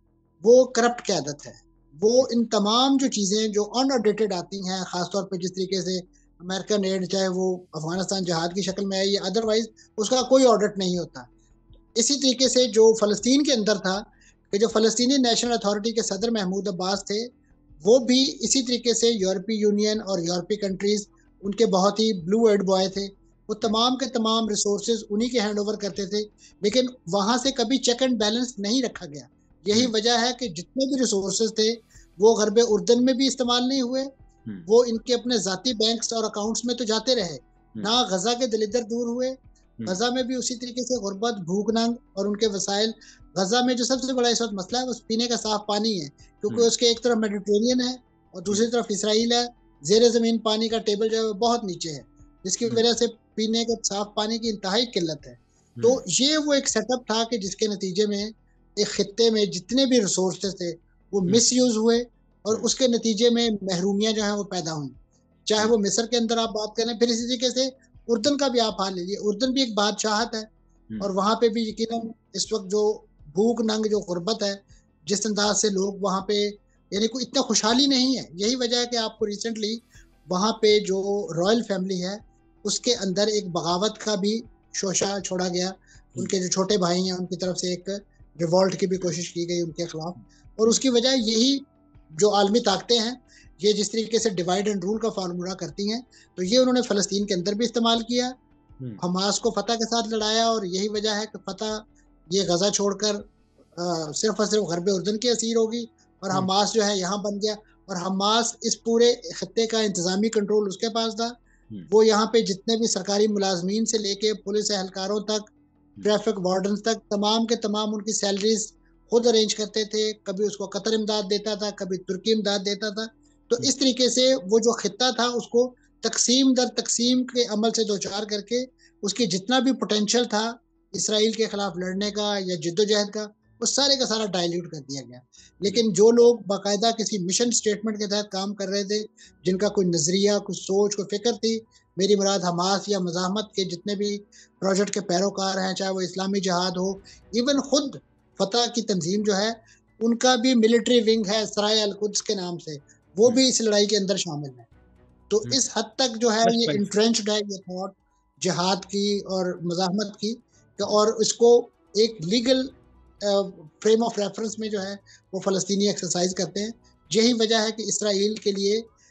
वो करप्ट क़यादत है। वो इन तमाम जो चीज़ें जो अनऑडिटेड आती हैं, ख़ास तौर पे जिस तरीके से अमेरिकन एड चाहे वो अफ़गानिस्तान जहाद की शक्ल में है या अदरवाइज़ उसका कोई ऑडिट नहीं होता। इसी तरीके से जो फ़लस्तीन के अंदर था, कि जो फ़लस्तीनी नेशनल अथॉरिटी के सदर महमूद अब्बास थे, वो भी इसी तरीके से यूरोपीय यूनियन और यूरोपीय कंट्रीज़ उनके बहुत ही ब्लू आइड बॉय थे। वो हुँ। तमाम के तमाम रिसोर्सेज़ उन्हीं के हैंड ओवर करते थे, लेकिन वहाँ से कभी चेक एंड बैलेंस नहीं रखा गया। यही हुँ। वजह है कि जितने भी रिसोर्सेज़ थे, वो ग़र्ब उर्दन में भी इस्तेमाल नहीं हुए, हुँ। वो इनके अपने ज़ाती बैंक्स और अकाउंट्स में तो जाते रहे, हुँ। ना ग़ज़ा के दलिद्दर दूर हुए। हुँ। ग़ज़ा में भी उसी तरीके से ग़ुर्बत, भूख-नंग और उनके वसाइल। ग़ज़ा में जो सबसे बड़ा इस वक़्त मसला है, वो पीने का साफ़ पानी है, क्योंकि हुँ। उसके एक तरफ मेडिटेरेनियन है और हुँ। दूसरी तरफ इसराइल है। ज़ेरे ज़मीन पानी का टेबल जो है, वो बहुत नीचे है, जिसकी हुँ। वजह से पीने के साफ़ पानी की इंतहाई किल्लत है। तो हुँ। ये वो एक सेटअप था कि जिसके नतीजे में एक खित्ते में जितने भी रिसोर्सेज़ थे, वो हुँ। मिसयूज़ हुए और हुँ। उसके नतीजे में महरूमियाँ जो हैं, वो पैदा हुईं। चाहे हुँ। वो मिस्र के अंदर आप बात करें, फिर इसी तरीके से उर्दन का भी आप हाल लीजिए। उर्दन भी एक बादशाहत है हुँ। और वहाँ पे भी यकीनन इस वक़्त जो भूख-नंग जो ग़ुर्बत है, जिस अंदाज़ से लोग वहाँ पे यानी कोई इतना खुशहाली नहीं है। यही वजह है कि आपको रिसेंटली वहाँ पे जो रॉयल फैमिली है, उसके अंदर एक बगावत का भी शोशा छोड़ा गया। हुँ। उनके जो छोटे भाई हैं, उनकी तरफ से एक रिवॉल्ट की भी कोशिश की गई उनके खिलाफ, और उसकी वजह यही जो आलमी ताकतें हैं, ये जिस तरीके से डिवाइड एंड रूल का फ़ॉर्मूला करती हैं, तो ये उन्होंने फ़लस्तीन के अंदर भी इस्तेमाल किया। हुँ। हमास को फ़तह के साथ लड़ाया और यही वजह है कि फ़तह ये ग़ज़ा छोड़कर अ, सिर्फ़ और सिर्फ़ ग़र्ब उर्दन की असीर होगी और हुँ। हमास जो है यहाँ बन गया, और हमास इस पूरे खित्ते का इंतज़ामी कंट्रोल उसके पास था। हुँ। वो यहाँ पे जितने भी सरकारी मुलाज़मीन से लेके पुलिस एहलकारों तक, हुँ। ट्रैफ़िक वार्डन्स तक, तमाम के तमाम उनकी सैलरीज़ खुद अरेंज करते थे। कभी उसको कतर इमदाद देता था, कभी तुर्की इमदाद देता था। तो हुँ। इस तरीके से वो जो खित्ता था, उसको तक़सीम दर तक़सीम के अमल से दो-चार करके, उसकी जितना भी पोटेंशियल था इसराइल के खिलाफ लड़ने का या जिद्दो-जहद का, वो सारे का सारा डाइल्यूट कर दिया गया। हुँ। लेकिन जो लोग बाकायदा किसी मिशन स्टेटमेंट के तहत काम कर रहे थे, जिनका कोई नज़रिया, कोई सोच, कोई फ़िक्र थी, मेरी मुराद हमास या मज़ाहमत के जितने भी प्रोजेक्ट के पैरोकार हैं, चाहे वो इस्लामी जिहाद हो, इवन खुद फ़तह की तंज़ीम जो है, उनका भी मिलिट्री विंग है सराय अल-कुद्स के नाम से, वो हुँ। भी इस लड़ाई के अंदर शामिल है। तो हुँ। इस हद तक जो है बेस्ट ये फ्रेंड्स। एंट्रेंच्ड है ये थॉट जिहाद की और मज़ाहमत की, क और इसको एक legal uh, frame of reference में जो है, वो फ़लस्तीनी एक्सरसाइज़ करते हैं। यही वजह है कि इसराइल के लिए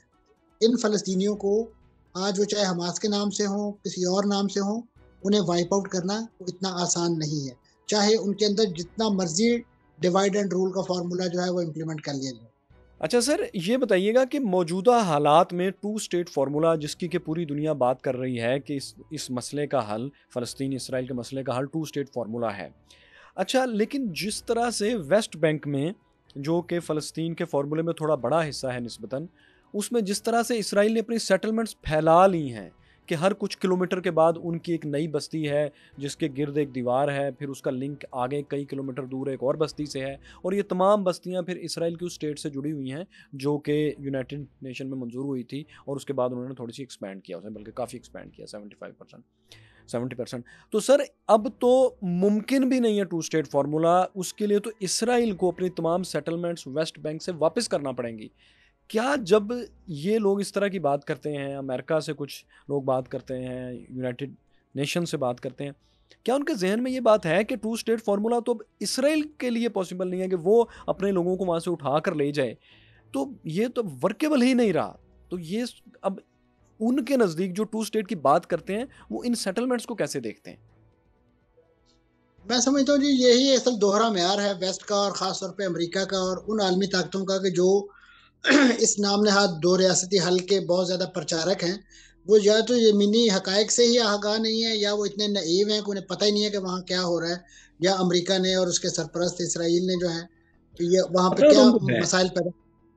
इन फ़लस्तीनियों को आज वो चाहे हमास के नाम से हों, किसी और नाम से हों, उन्हें वाइप आउट करना इतना आसान नहीं है। चाहे उनके अंदर जितना मर्ज़ी डिवाइड एंड रूल का फ़ॉर्मूला जो है, वो इम्प्लीमेंट कर लिया जाए। अच्छा सर, ये बताइएगा कि मौजूदा हालात में टू स्टेट फ़ॉर्मूला जिसकी कि पूरी दुनिया बात कर रही है कि इस इस मसले का हल, फ़लस्तीन-इसराइल के मसले का हल टू स्टेट फ़ॉर्मूला है। अच्छा, लेकिन जिस तरह से वेस्ट बैंक में, जो कि फ़लस्तीन के फ़ॉर्मूले में थोड़ा बड़ा हिस्सा है निस्बतन, उसमें जिस तरह से इसराइल ने अपनी सेटलमेंट्स फैला ली हैं, कि हर कुछ किलोमीटर के बाद उनकी एक नई बस्ती है जिसके गिर्द एक दीवार है, फिर उसका लिंक आगे कई किलोमीटर दूर एक और बस्ती से है, और ये तमाम बस्तियां फिर इसराइल की उस स्टेट से जुड़ी हुई हैं जो कि यूनाइटेड नेशन में मंजूर हुई थी, और उसके बाद उन्होंने थोड़ी सी एक्सपैंड किया उसे, बल्कि काफ़ी एक्सपैंड किया, seventy five percent seventy percent. तो सर अब तो मुमकिन भी नहीं है टू स्टेट फार्मूला, उसके लिए तो इसराइल को अपनी तमाम सेटलमेंट्स वेस्ट बैंक से वापस करना पड़ेंगी। क्या जब ये लोग इस तरह की बात करते हैं, अमेरिका से कुछ लोग बात करते हैं, यूनाइटेड नेशन से बात करते हैं, क्या उनके जहन में ये बात है कि टू स्टेट फार्मूला तो अब इसराइल के लिए पॉसिबल नहीं है कि वो अपने लोगों को वहाँ से उठा कर ले जाए, तो ये तो वर्केबल ही नहीं रहा। तो ये अब उनके नज़दीक जो टू स्टेट की बात करते हैं वो इन सेटलमेंट्स को कैसे देखते हैं? मैं समझता हूँ जी यही असल दोहरा म्यार है वेस्ट का और ख़ास तौर पे अमेरिका का और उन आलमी ताकतों का कि जो इस नाम नहाद दो रियासती हल के बहुत ज़्यादा प्रचारक हैं। वो या तो ज़मीनी हकायक से ही आगाह नहीं है, या वो इतने नईव हैं कि उन्हें पता ही नहीं है कि वहाँ क्या हो रहा है, या अमेरिका ने और उसके सरपरस्त इसराइल ने जो है ये वहाँ पे पता तो क्या उनको है, मसाइल पैदा।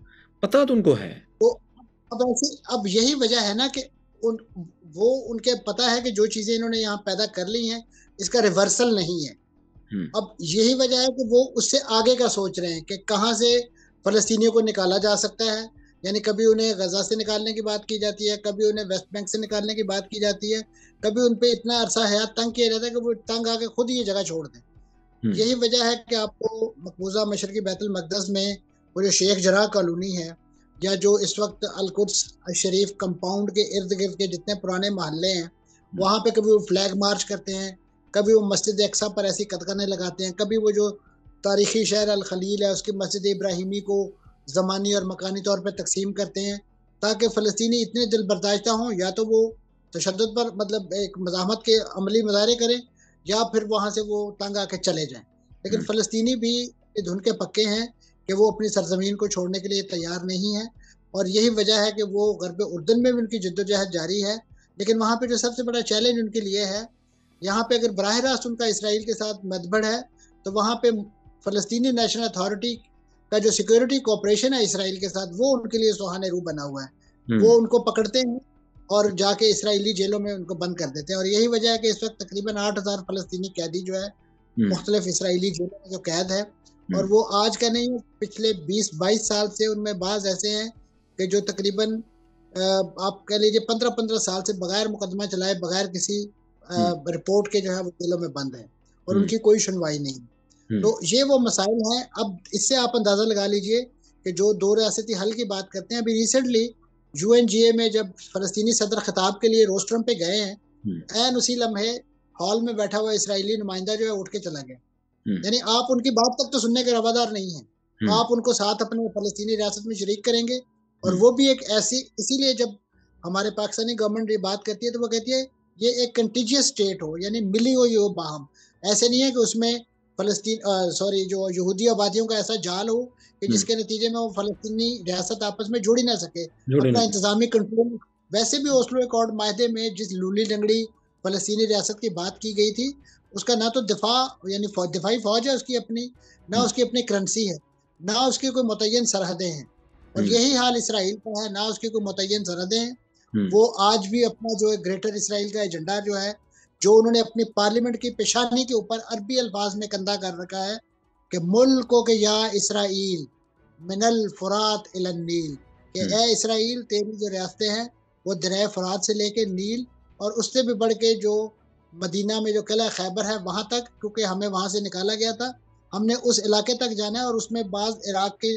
पता तो उनको है। तो अब ऐसी अब यही वजह है ना कि उन वो उनके पता है कि जो चीज़ें इन्होंने यहाँ पैदा कर ली हैं इसका रिवर्सल नहीं है। हम्म, अब यही वजह है कि वो उससे आगे का सोच रहे हैं कि कहाँ से फ़लस्तीनियों को निकाला जा सकता है। यानी कभी उन्हें गज़ा से निकालने की बात की जाती है, कभी उन्हें वेस्ट बैंक से निकालने की बात की जाती है, कभी उन पे इतना अरसा हयात तंग किया जाता है कि वो तंग आके खुद ही ये जगह छोड़ दें। हम्म, यही वजह है कि आपको मकबूजा मशरकी बैतुल मक़दस में वो जो शेख जराह कॉलोनी है, या जो इस वक्त अल-कुद्स शरीफ कंपाउंड के इर्द गिर्द के जितने पुराने मोहल्ले हैं, हम्म, वहाँ पे कभी वो फ्लैग मार्च करते हैं, कभी वो मस्जिद अक्सा पर ऐसी कदकाने लगाते हैं, कभी वो जो तारीखी शहर अल खलील है उसकी मस्जिद इब्राहिमी को ज़मानी और मकानी तौर पर तकसीम करते हैं, ताकि फ़लस्तीनी इतने दिल बर्दाश्ता हों, या तो वो तशद्दुद पर मतलब एक मज़ाहमत के अमली मुज़ाहरे करें, या फिर वहाँ से वो तंग आके चले जाएँ। लेकिन हम्म, फ़लस्तीनी भी धुन के पक्के हैं कि वो अपनी सरज़मीन को छोड़ने के लिए तैयार नहीं है, और यही वजह है कि वो ग़र्ब उर्दन में भी उनकी जद्दोजहद जारी है। लेकिन वहाँ पे जो सबसे बड़ा चैलेंज उनके लिए है, यहाँ पे अगर बराह रास्त उनका इसराइल के साथ मतभेद है, तो वहाँ पे फ़लस्तीनी नेशनल अथॉरिटी का जो सिक्योरिटी कोऑपरेशन है इसराइल के साथ, वो उनके लिए सुहाने रूह बना हुआ है। वो हम्म, उनको पकड़ते हैं और जाके इसराइली जेलों में उनको बंद कर देते हैं, और यही वजह है कि इस वक्त तकरीबन आठ हज़ार फ़लस्तीनी कैदी जो है हम्म, मुख्तलिफ इसराइली जेलों में जो कैद है, और हम्म, वो आज का नहीं पिछले बीस बाईस साल से उनमें बाज ऐसे हैं कि जो तकरीबन अ, आप कह लीजिए पंद्रह पंद्रह साल से बगैर मुकदमा चलाए, बगैर किसी हम्म, रिपोर्ट के जो है वो जेलों में बंद है, और हम्म, उनकी कोई सुनवाई नहीं। हम्म, तो ये वो मसाइल हैं। अब इससे आप अंदाज़ा लगा लीजिए कि जो दो रियासती हल की बात करते हैं, अभी रिसेंटली यूएनजीए में जब फ़लस्तीनी सदर खिताब के लिए रोस्टरम पे गए हैं, हम्म, ऐन उसी लम्हे हॉल में बैठा हुआ इसराइली नुमाइंदा जो है उठ के चला गया। हम्म, यानी आप उनकी बात तक तो सुनने के रवादार नहीं हैं। हम्म, आप उनको साथ अपने फ़लस्तीनी रियासत में शरीक करेंगे, और हम्म, वो भी एक ऐसी, इसीलिए जब हमारे पाकिस्तानी गवर्नमेंट ये बात करती है तो वो कहती है ये एक कंटीजियस स्टेट हो, यानी मिली हुई हो बाहम। ऐसे नहीं है कि उसमें फ़लस्तीन अ, सॉरी जो यहूदी आबादियों का ऐसा जाल हो कि हम्म, जिसके नतीजे में वो फ़लस्तीनी रियासत आपस में जुड़ ही ना सके, जोड़े अपना नहीं। इंतज़ामी कंट्रोल। वैसे भी ओस्लो अकॉर्ड माहदे में जिस लूली-लंगड़ी फ़लस्तीनी रियासत की बात की गई थी, उसका ना तो दिफा यानी फ़ौ दिफाई फ़ौज है उसकी अपनी, ना हम्म, उसकी अपनी करेंसी है, ना उसकी कोई मुतय्यन सरहदें हैं। और हम्म, यही हाल इसराइल का है, ना उसकी कोई मुतय्यन सरहदें हैं। हम्म, वो आज भी अपना जो है ग्रेटर इसराइल का एजेंडा जो है, जो उन्होंने अपनी पार्लियामेंट की पेशानी के ऊपर अरबी अल्फाज में कंधा कर रखा है कि मुल्को के या इसराइल मिनल फुरात इलन नील, कि हम्म, ए इसराइल तेरी जो रियासतें हैं वो दरिया फुरात से लेके नील, और उससे भी बढ़ के जो मदीना में जो किला खैबर है वहां तक, क्योंकि हमें वहां से निकाला गया था, हमने उस इलाके तक जाना है, और उसमें बाज इराक के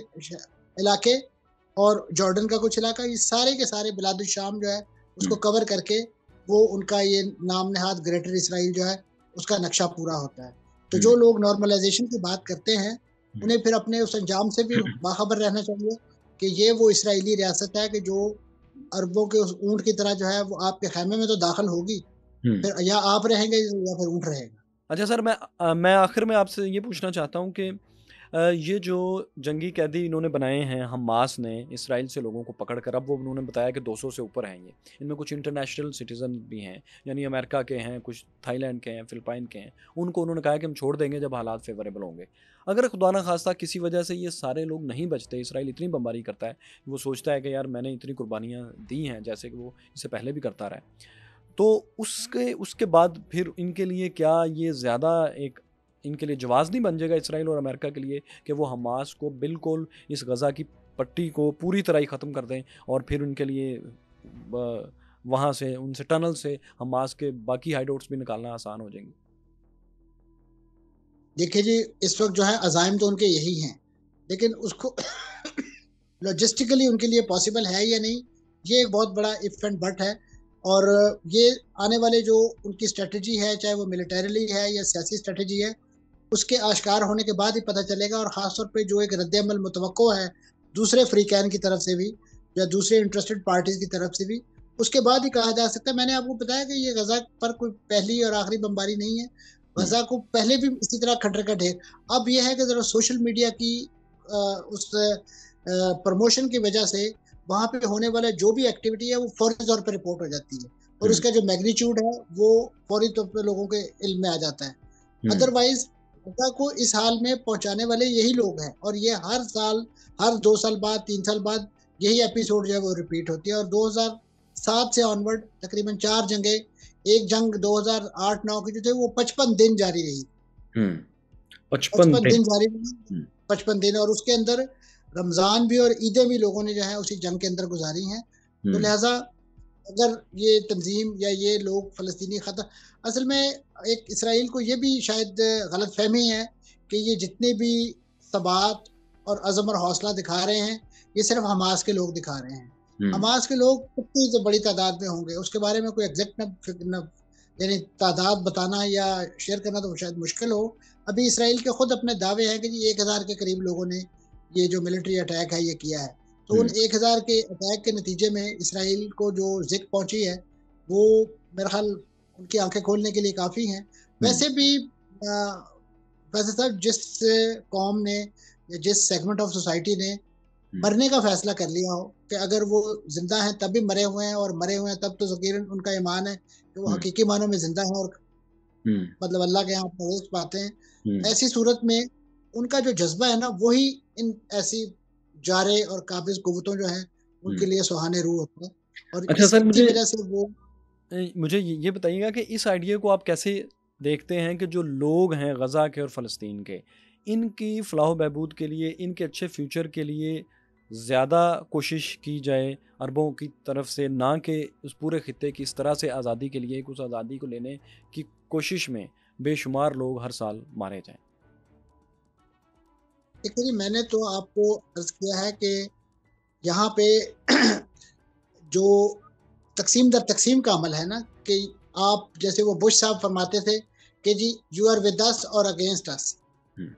इलाके और जॉर्डन का कुछ इलाका, ये सारे के सारे बिलादुल शाम जो है उसको हम्म, कवर करके वो उनका ये नाम नहाद ग्रेटर इसराइल जो है उसका नक्शा पूरा होता है। तो हम्म, जो लोग नॉर्मलाइजेशन की बात करते हैं, हम्म, उन्हें फिर अपने उस अंजाम से भी बाखबर रहना चाहिए कि ये वो इसराइली रियासत है कि जो अरबों के उस ऊंट की तरह जो है वो आपके खेमे में तो दाखिल होगी, हम्म। फिर या आप रहेंगे या फिर ऊंट रहेगा। अच्छा सर, मैं अ, मैं आखिर में आपसे ये पूछना चाहता हूँ कि अ, ये जो जंगी कैदी इन्होंने बनाए हैं हमास ने इसराइल से लोगों को पकड़ कर, अब वो उन्होंने बताया कि दो सौ से ऊपर हैं ये, इनमें कुछ इंटरनेशनल सिटीज़न भी हैं, यानी अमेरिका के हैं, कुछ थाईलैंड के हैं, फ़िलिपाइन के हैं। उनको उन्होंने कहा कि हम छोड़ देंगे जब हालात फेवरेबल होंगे। अगर खुदा ना खास्ता किसी वजह से ये सारे लोग नहीं बचते, इसराइल इतनी बमबारी करता है, वो सोचता है कि यार मैंने इतनी कुर्बानियाँ दी हैं, जैसे कि वो इससे पहले भी करता रहा है, तो उसके उसके बाद फिर इनके लिए क्या ये ज़्यादा एक इनके लिए जवाज़ नहीं बन जाएगा इसराइल और अमेरिका के लिए कि वो हमास को बिल्कुल इस गज़ा की पट्टी को पूरी तरह ही ख़त्म कर दें और फिर उनके लिए ब- वहाँ से उनसे टनल से हमास के बाकी हाइडआउट्स भी निकालना आसान हो जाएंगे? देखिए जी, इस वक्त जो है अजाइम तो उनके यही हैं, लेकिन उसको लॉजिस्टिकली उनके लिए पॉसिबल है या नहीं, ये एक बहुत बड़ा इफ एंड बट है। और ये आने वाले जो उनकी स्ट्रेटजी है, चाहे वो मिलिटरीली है या सियासी स्ट्रेटजी है, उसके आश्कार होने के बाद ही पता चलेगा। और खासतौर पे जो एक रद्द अमल मुतवक्को है दूसरे फ्रीकैन की तरफ से भी या दूसरे इंटरेस्टेड पार्टीज की तरफ से भी, उसके बाद ही कहा जा सकता है। मैंने आपको बताया कि ये गजा पर कोई पहली और आखिरी बमबारी नहीं है। हम्म। गजा को पहले भी इसी तरह खटरे का ढेर। अब यह है कि जरा सोशल मीडिया की आ, उस प्रमोशन की वजह से वहां पे होने वाला जो भी एक्टिविटी है वो फौरी तौर पर रिपोर्ट हो जाती है, और हम्म। उसका जो मैग्नीट्यूड है वो फौरी तौर पर लोगों के इल्म में आ जाता है। हम्म। अदरवाइज गजा को इस हाल में पहुंचाने वाले यही लोग हैं, और ये हर साल, हर दो साल बाद, तीन साल बाद यही एपिसोड जो है वो रिपीट होती है। और दो हज़ार सात से ऑनवर्ड तकरीबन चार जंगे, एक जंग दो हज़ार आठ नौ की जो थे वो पचपन दिन जारी रही। हम्म। पचपन पचपन दिन दिन जारी रही, हम्म। पचपन दिन, और उसके अंदर रमजान भी और ईदें भी लोगों ने जो है उसी जंग के अंदर गुजारी हैं। तो हम्म। लिहाजा अगर ये तंजीम या ये लोग फ़लस्तीनी खतर, असल में एक इसराइल को ये भी शायद गलत फहमी है कि ये जितने भी सबात और अज़म और हौसला दिखा रहे हैं, ये सिर्फ हमास के लोग दिखा रहे हैं। हम्म। हमास के लोग कितनी जो बड़ी तादाद में होंगे उसके बारे में कोई एग्जैक्ट न, न यानी तादाद बताना या शेयर करना तो शायद मुश्किल हो। अभी इसराइल के खुद अपने दावे हैं कि जी एक हज़ार के करीब लोगों ने ये जो मिलिट्री अटैक है ये किया है। तो उन हम्म। एक हज़ार के अटैक के नतीजे में इसराइल को जो ज़िक पहुंची है वो मेरा ख्याल उनकी आंखें खोलने के लिए काफ़ी हैं। हम्म। वैसे भी आ, वैसे सर जिस कौम ने या जिस सेगमेंट ऑफ सोसाइटी ने हम्म। मरने का फैसला कर लिया हो कि अगर वो जिंदा हैं तब भी मरे हुए हैं, और मरे हुए हैं तब तो ज़कीरन उनका ईमान है कि वो हम्म। हकीकी मानों में जिंदा है और हम्म। मतलब अल्लाह के यहाँ प्रवेश पाते हैं। हम्म। ऐसी सूरत में उनका जो जज्बा है ना वही इन ऐसी जारे और काबिज कुव्वतों जो है उनके हम्म। लिए सुहाने रूह होते हैं, और अच्छा सर, इसी मुझे वजह से वो। ए, मुझे ये ये बताइएगा कि इस आइडिया को आप कैसे देखते हैं कि जो लोग हैं गज़ा के और फ़लस्तीन के, इनकी फ़लाह बहबूद के लिए, इनके अच्छे फ्यूचर के लिए ज़्यादा कोशिश की जाए अरबों की तरफ से, ना कि उस पूरे खित्ते की इस तरह से आज़ादी के लिए, उस आज़ादी को लेने की कोशिश में बेशुमार लोग हर साल मारे जाएं? देखिए जी, मैंने तो आपको अर्ज किया है कि यहाँ पे जो तकसीम दर तकसीम का अमल है ना, कि आप जैसे वो बुश साहब फरमाते थे कि जी यू आर विद अस और अगेंस्ट अस। हम्म।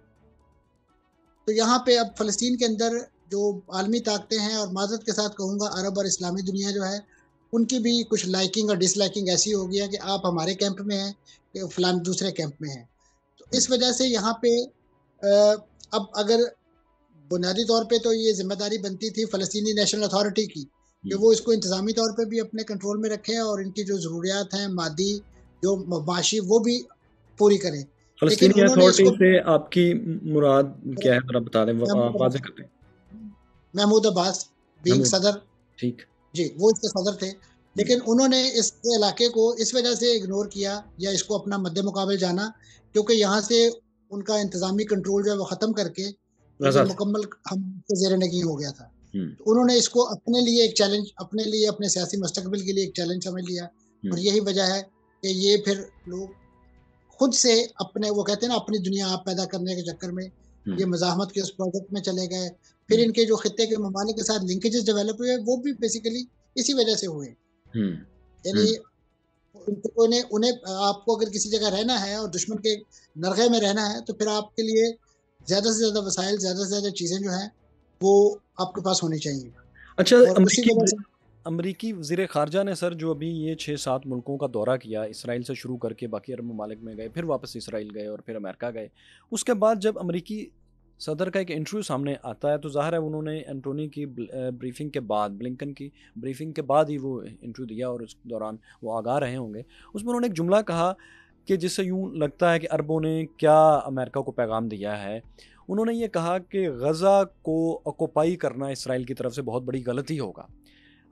तो यहाँ पे अब फ़लस्तीन के अंदर जो आलमी ताकतें हैं, और माज़रत के साथ कहूँगा अरब और इस्लामी दुनिया जो है, उनकी भी कुछ लाइकिंग और डिसलाइकिंग ऐसी हो गई है कि आप हमारे कैंप में हैं कि फलान दूसरे कैंप में हैं। तो हम्म। इस वजह से यहाँ पे अ, अब अगर बुनियादी तौर पे तो ये जिम्मेदारी बनती थी फ़लस्तीनी नेशनल अथॉरिटी की कि हम्म। वो इसको इंतज़ामी तौर पे भी अपने कंट्रोल में रखें और इनकी जो ज़रूरियात हैं मादी, जो माशी, वो भी पूरी करें। लेकिन फ़लस्तीनी उन्होंने अथॉरिटी इसको से आपकी मुराद क्या है, ज़रा बता दें, व- आ, महमूद वाज़ेह अब्बास कर दें। Mahmoud Abbas being Mahmoud. सदर, ठीक। जी वो इसके सदर थे। हम्म। लेकिन उन्होंने इस इलाके को इस वजह से इग्नोर किया या इसको अपना मद्दे मुकाबल जाना, क्योंकि यहाँ से उनका इंतज़ामी कंट्रोल जो है वो ख़त्म करके ये गज़ा से। मुकम्मल हम के ज़ेर नगीं हो गया था। हम्म। तो उन्होंने इसको अपने लिए एक चैलेंज, अपने लिए अपने सियासी मुस्तकबिल के लिए एक चैलेंज समझ लिया। और हम्म। यही वजह है कि ये फिर लोग खुद से अपने, वो कहते हैं ना, अपनी दुनिया आप पैदा करने के चक्कर में ये हम्म। मज़ाहमत के उस प्रोजेक्ट में चले गए। फिर हम्म। इनके जो खित्ते के ममालिक के साथ लिंकेजेस डेवलप हुए वो भी बेसिकली इसी वजह से हुए। हम्म। यानी हम्म। उन्हें उन्हें आपको अगर किसी जगह रहना है और दुश्मन के नरगे में रहना है तो फिर आपके लिए ज़्यादा से ज़्यादा वसाइल, ज़्यादा से ज़्यादा चीज़ें जो हैं वो आपके पास होनी चाहिए। अच्छा, और उसी अमरीकी वजह से अमरीकी वज़ीर ख़ारजा ने सर जो अभी ये छः सात मुल्कों का दौरा किया, इसराइल से शुरू करके बाकी अरब ममालिक में गए, फिर वापस इसराइल गए और फिर अमेरिका गए। उसके बाद जब अमरीकी सदर का एक इंटरव्यू सामने आता है तो ज़ाहिर है उन्होंने एंटोनी की ब्रीफिंग के बाद, ब्लिंकन की ब्रीफिंग के बाद ही वो इंटरव्यू दिया और उस दौरान वो आगाह रहे होंगे। उसमें उन्होंने एक जुमला कहा कि जिससे यूँ लगता है कि अरबों ने क्या अमेरिका को पैगाम दिया है। उन्होंने ये कहा कि गज़ा को ऑक्यूपाई करना इसराइल की तरफ से बहुत बड़ी गलती होगा।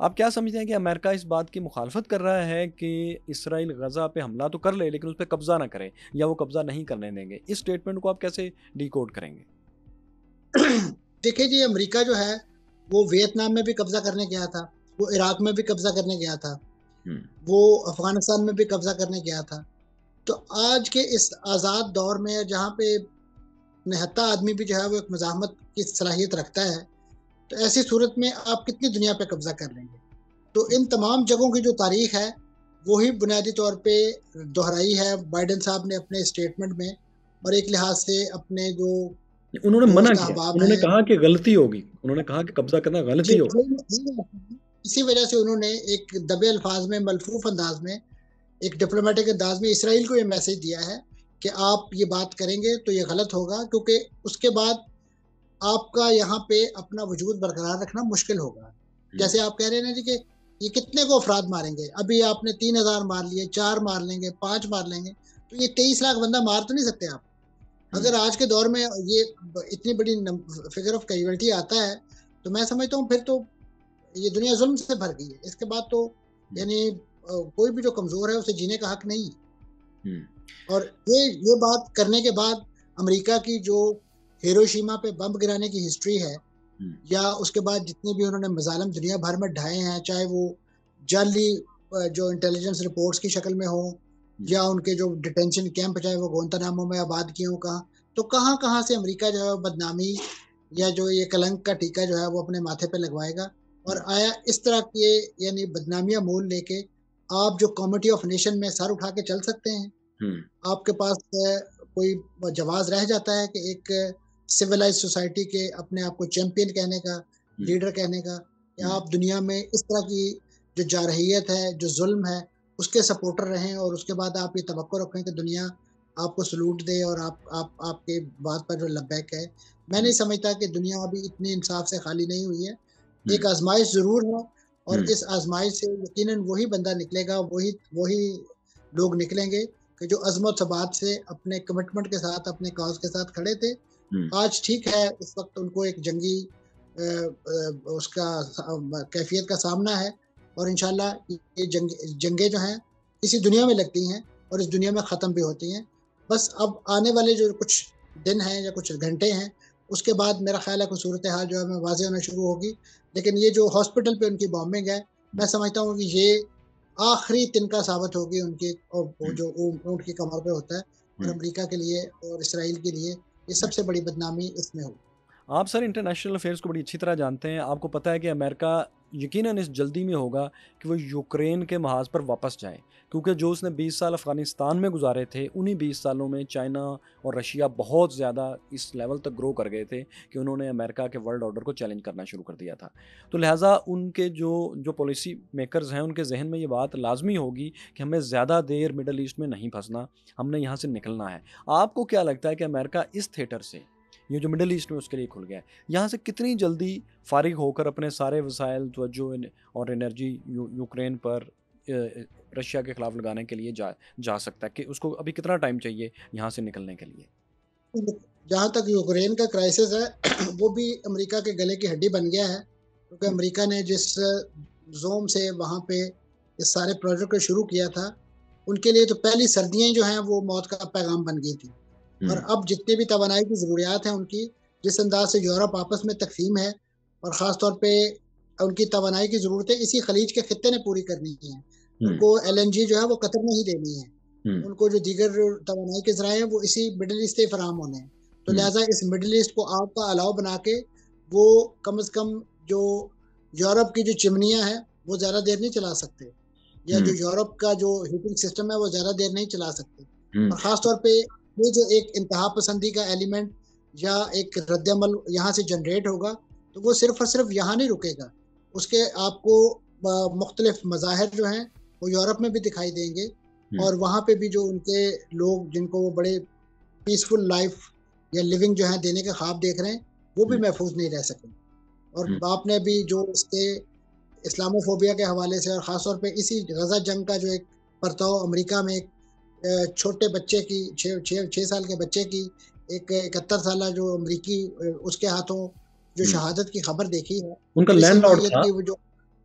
आप क्या समझते हैं कि अमेरिका इस बात की मुखालफत कर रहा है कि इसराइल गज़ा पे हमला तो कर ले लेकिन उस पे कब्ज़ा ना करे या वो कब्ज़ा नहीं करने देंगे? इस स्टेटमेंट को आप कैसे डिकोड करेंगे? देखिए जी, अमेरिका जो है वो वियतनाम में भी कब्जा करने गया था, वो इराक में भी कब्जा करने गया था, हुँ, वो अफगानिस्तान में भी कब्जा करने गया था। तो आज के इस आज़ाद दौर में जहाँ पे निहत्था आदमी भी जो है वो एक मज़ाहमत की सलाहियत रखता है, तो ऐसी सूरत में आप कितनी दुनिया पे कब्जा कर लेंगे? तो इन तमाम जगहों की जो तारीख है, वही बुनियादी तौर पे दोहराई है बाइडेन साहब ने अपने स्टेटमेंट में, और एक लिहाज से अपने जो उन्होंने मना दोस्त किया, अहबाब उन्होंने हैं, कहा कि गलती होगी, उन्होंने कहा कि कब्ज़ा करना जी, गलती होगी। इसी वजह से उन्होंने एक दबे अल्फाज में, मलफूफ अंदाज में, एक डिप्लोमेटिक अंदाज में इसराइल को ये मैसेज दिया है कि आप ये बात करेंगे तो ये गलत होगा, क्योंकि उसके बाद आपका यहाँ पे अपना वजूद बरकरार रखना मुश्किल होगा। हुँ, जैसे आप कह रहे हैं ना जी कि ये कितने को अफराद मारेंगे, अभी आपने तीन हजार मार लिए, चार मार लेंगे, पांच मार लेंगे, तो ये तेईस लाख बंदा मार तो नहीं सकते आप। हुँ, अगर आज के दौर में ये इतनी बड़ी फिगर ऑफ कैजुअलिटी आता है, तो मैं समझता हूँ फिर तो ये दुनिया जुल्म से भर गई है। इसके बाद तो हुँ, यानी कोई भी जो कमजोर है उसे जीने का हक नहीं। हुँ, और ये ये बात करने के बाद अमेरिका की जो हिरोशिमा पे बम गिराने की हिस्ट्री है, हुँ, या उसके बाद जितने भी उन्होंने मजालिम दुनिया भर में ढाए हैं, चाहे वो जाली जो इंटेलिजेंस रिपोर्ट्स की शक्ल में हो, हुँ, या उनके जो डिटेंशन कैंप चाहे वो गुआंतानामो में आबाद किए हो, कहाँ तो कहाँ कहाँ से अमेरिका जो है बदनामी या जो ये कलंक का टीका जो है वो अपने माथे पे लगवाएगा। हुँ, और आया इस तरह के यानी बदनामियां मोल लेके आप जो कॉमिटी ऑफ नेशन में सर उठा के चल सकते हैं? हुँ, आपके पास कोई जवाब रह जाता है कि एक सिविलाइज सोसाइटी के अपने आप को चैंपियन कहने का, हुँ, लीडर कहने का, या हुँ, आप दुनिया में इस तरह की जो जारहियत है, जो जुल्म है, उसके सपोर्टर रहें, और उसके बाद आप ये तवक्को रखें कि दुनिया आपको सलूट दे और आप आप आपके बात पर जो लब्बैक है। मैं हुँ, नहीं समझता कि दुनिया अभी इतनी इंसाफ से खाली नहीं हुई है। हुँ, एक आजमाइश जरूर है, और हुँ, इस आजमाइश से यकीनन वही बंदा निकलेगा, वही वही लोग निकलेंगे कि जो अज़मत सबात से अपने कमिटमेंट के साथ, अपने कॉज़ के साथ खड़े थे। हुँ, आज ठीक है, इस वक़्त उनको एक जंगी अ अ, उसका स अ, कैफ़ियत का सामना है, और इंशाअल्लाह ये जंग जंगें जो हैं, इसी दुनिया में लगती हैं और इस दुनिया में ख़त्म भी होती हैं। बस अब आने वाले जो कुछ दिन हैं या कुछ घंटे हैं, उसके बाद मेरा ख़्याल है कि सूरत-ए-हाल जो है वो वाज़ेह होना शुरू होगी। लेकिन ये जो हॉस्पिटल पे उनकी बॉम्बिंग है, मैं समझता हूँ कि ये आखिरी तिनका साबित होगी उनकी, और वो हुँ, जो ऊँट ऊँट की कमर पे होता है, और हुँ, अमेरिका के लिए और इसराइल के लिए ये हुँ। सबसे बड़ी बदनामी इसमें होगी। आप सर इंटरनेशनल अफेयर्स को बड़ी अच्छी तरह जानते हैं। आपको पता है कि अमेरिका यकीनन इस जल्दी में होगा कि वो यूक्रेन के महाज़ पर वापस जाए, क्योंकि जो उसने बीस साल अफ़गानिस्तान में गुज़ारे थे, उन्हीं बीस सालों में चाइना और रशिया बहुत ज़्यादा इस लेवल तक ग्रो कर गए थे कि उन्होंने अमेरिका के वर्ल्ड ऑर्डर को चैलेंज करना शुरू कर दिया था। तो लिहाज़ा उनके जो जो पॉलिसी मेकर्स हैं, उनके ज़हन में ये बात लाज़मी होगी कि हमें ज़्यादा देर मिडल ईस्ट में नहीं फँसना, हमने यहाँ से निकलना है। आपको क्या लगता है कि अमेरिका इस थिएटर से, ये जो मिडल ईस्ट में उसके लिए खुल गया है, यहाँ से कितनी जल्दी फ़ारिग होकर अपने सारे वसाइल, तवज्जो इन और एनर्जी यू यूक्रेन पर अ अ, रशिया के खिलाफ लगाने के लिए जा जा सकता है कि उसको अभी कितना टाइम चाहिए यहाँ से निकलने के लिए? जहाँ तक यूक्रेन का क्राइसिस है, वो भी अमेरिका के गले की हड्डी बन गया है, क्योंकि हुँ, अमेरिका ने जिस ज़ोम से वहाँ पे इस सारे प्रोजेक्ट को शुरू किया था, उनके लिए तो पहली सर्दियाँ जो हैं वो मौत का पैगाम बन गई थी। हुँ, और अब जितनी भी तवानाई की ज़रूरियात हैं उनकी, जिस अंदाज़ से यूरोप आपस में तक़सीम है, और ख़ास तौर पे उनकी तवानाई की ज़रूरतें इसी ख़लीज के खित्ते ने पूरी करनी हैं। हुँ, उनको एलएनजी जो है वो कतर में ही देनी है। हुँ, उनको जो दीगर तवानाई के ज़राए हैं वो इसी मिडल ईस्ट से फराहम होने हैं। तो हुँ, लिहाज़ा इस मिडल ईस्ट को आग का अलाव बना के वो कम से कम जो यूरोप की जो चिमनियाँ हैं, वो ज़्यादा देर नहीं चला सकते, या हुँ, जो यूरोप का जो हीटिंग सिस्टम है वो ज़्यादा देर नहीं चला सकते। हुँ, और ख़ास तौर पे ये जो एक इंतहा पसंदी का एलिमेंट या एक रद्द-ए-अमल यहाँ से जनरेट होगा, तो वो सिर्फ़ और सिर्फ़ यहाँ नहीं रुकेगा। उसके आपको ब मुख्तलिफ मज़ाहिर जो हैं, वो यूरोप में भी दिखाई देंगे, हुँ, और वहाँ पे भी जो उनके लोग जिनको वो बड़े पीसफुल लाइफ़ या लिविंग जो है देने के ख्वाब देख रहे हैं, वो भी हुँ, महफूज़ नहीं रह सकेंगे। और हुँ, आपने भी जो इसके इस्लामोफ़ोबिया के हवाले से, और ख़ास तौर पे इसी गज़ा जंग का जो एक परताव अमेरिका में एक अ, छोटे बच्चे की छह छह छह साल के बच्चे की एक इकहत्तर साला जो अमरीकी अ, उसके हाथों जो हुँ। शहादत की खबर देखी है, उनका और इसी लैंडलॉर्ड नौइयत था की वो जो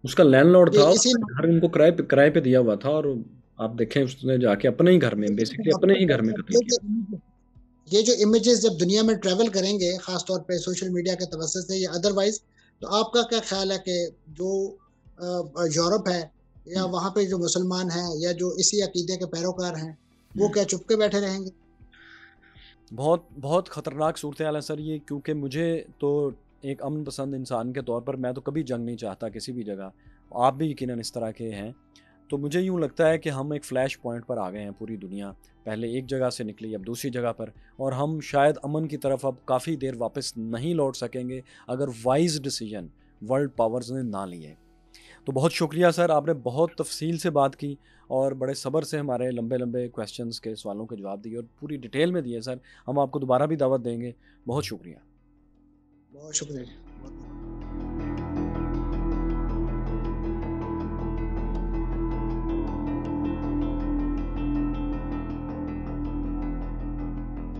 उसका लैंडलॉर्ड ये था और इसी उसने घर उनको किराए पे किराए पे दिया हुआ था, और आप देखें उसने जाके अपने ही घर में, बेसिकली अपने ही घर में कत्ल ये किया। जो ये जो इमेजेस जब दुनिया में ट्रेवल करेंगे, खास तौर पे सोशल मीडिया के तवज्जो से या अदरवाइज, तो आपका क्या ख्याल है कि जो यूरोप है या हम्म। वहाँ पे जो मुसलमान हैं या जो इसी अकीदे के पैरोकार हैं, वो क्या चुप के बैठे रहेंगे? बहुत बहुत ख़तरनाक सूरत हाल है सर ये, क्योंकि मुझे तो एक अमन पसंद इंसान के तौर पर मैं तो कभी जंग नहीं चाहता किसी भी जगह। आप भी यकीनन इस तरह के हैं। तो मुझे यूँ लगता है कि हम एक फ़्लैश पॉइंट पर आ गए हैं, पूरी दुनिया पहले एक जगह से निकली अब दूसरी जगह पर, और हम शायद अमन की तरफ अब काफ़ी देर वापस नहीं लौट सकेंगे अगर वाइज डिसीजन वर्ल्ड पावर्स ने ना लिए। तो बहुत शुक्रिया सर, आपने बहुत तफसील से बात की और बड़े सब्र से हमारे लंबे लंबे क्वेश्चंस के सवालों के जवाब दिए और पूरी डिटेल में दिए सर। हम आपको दोबारा भी दावत देंगे। बहुत शुक्रिया। बहुत शुक्रिया।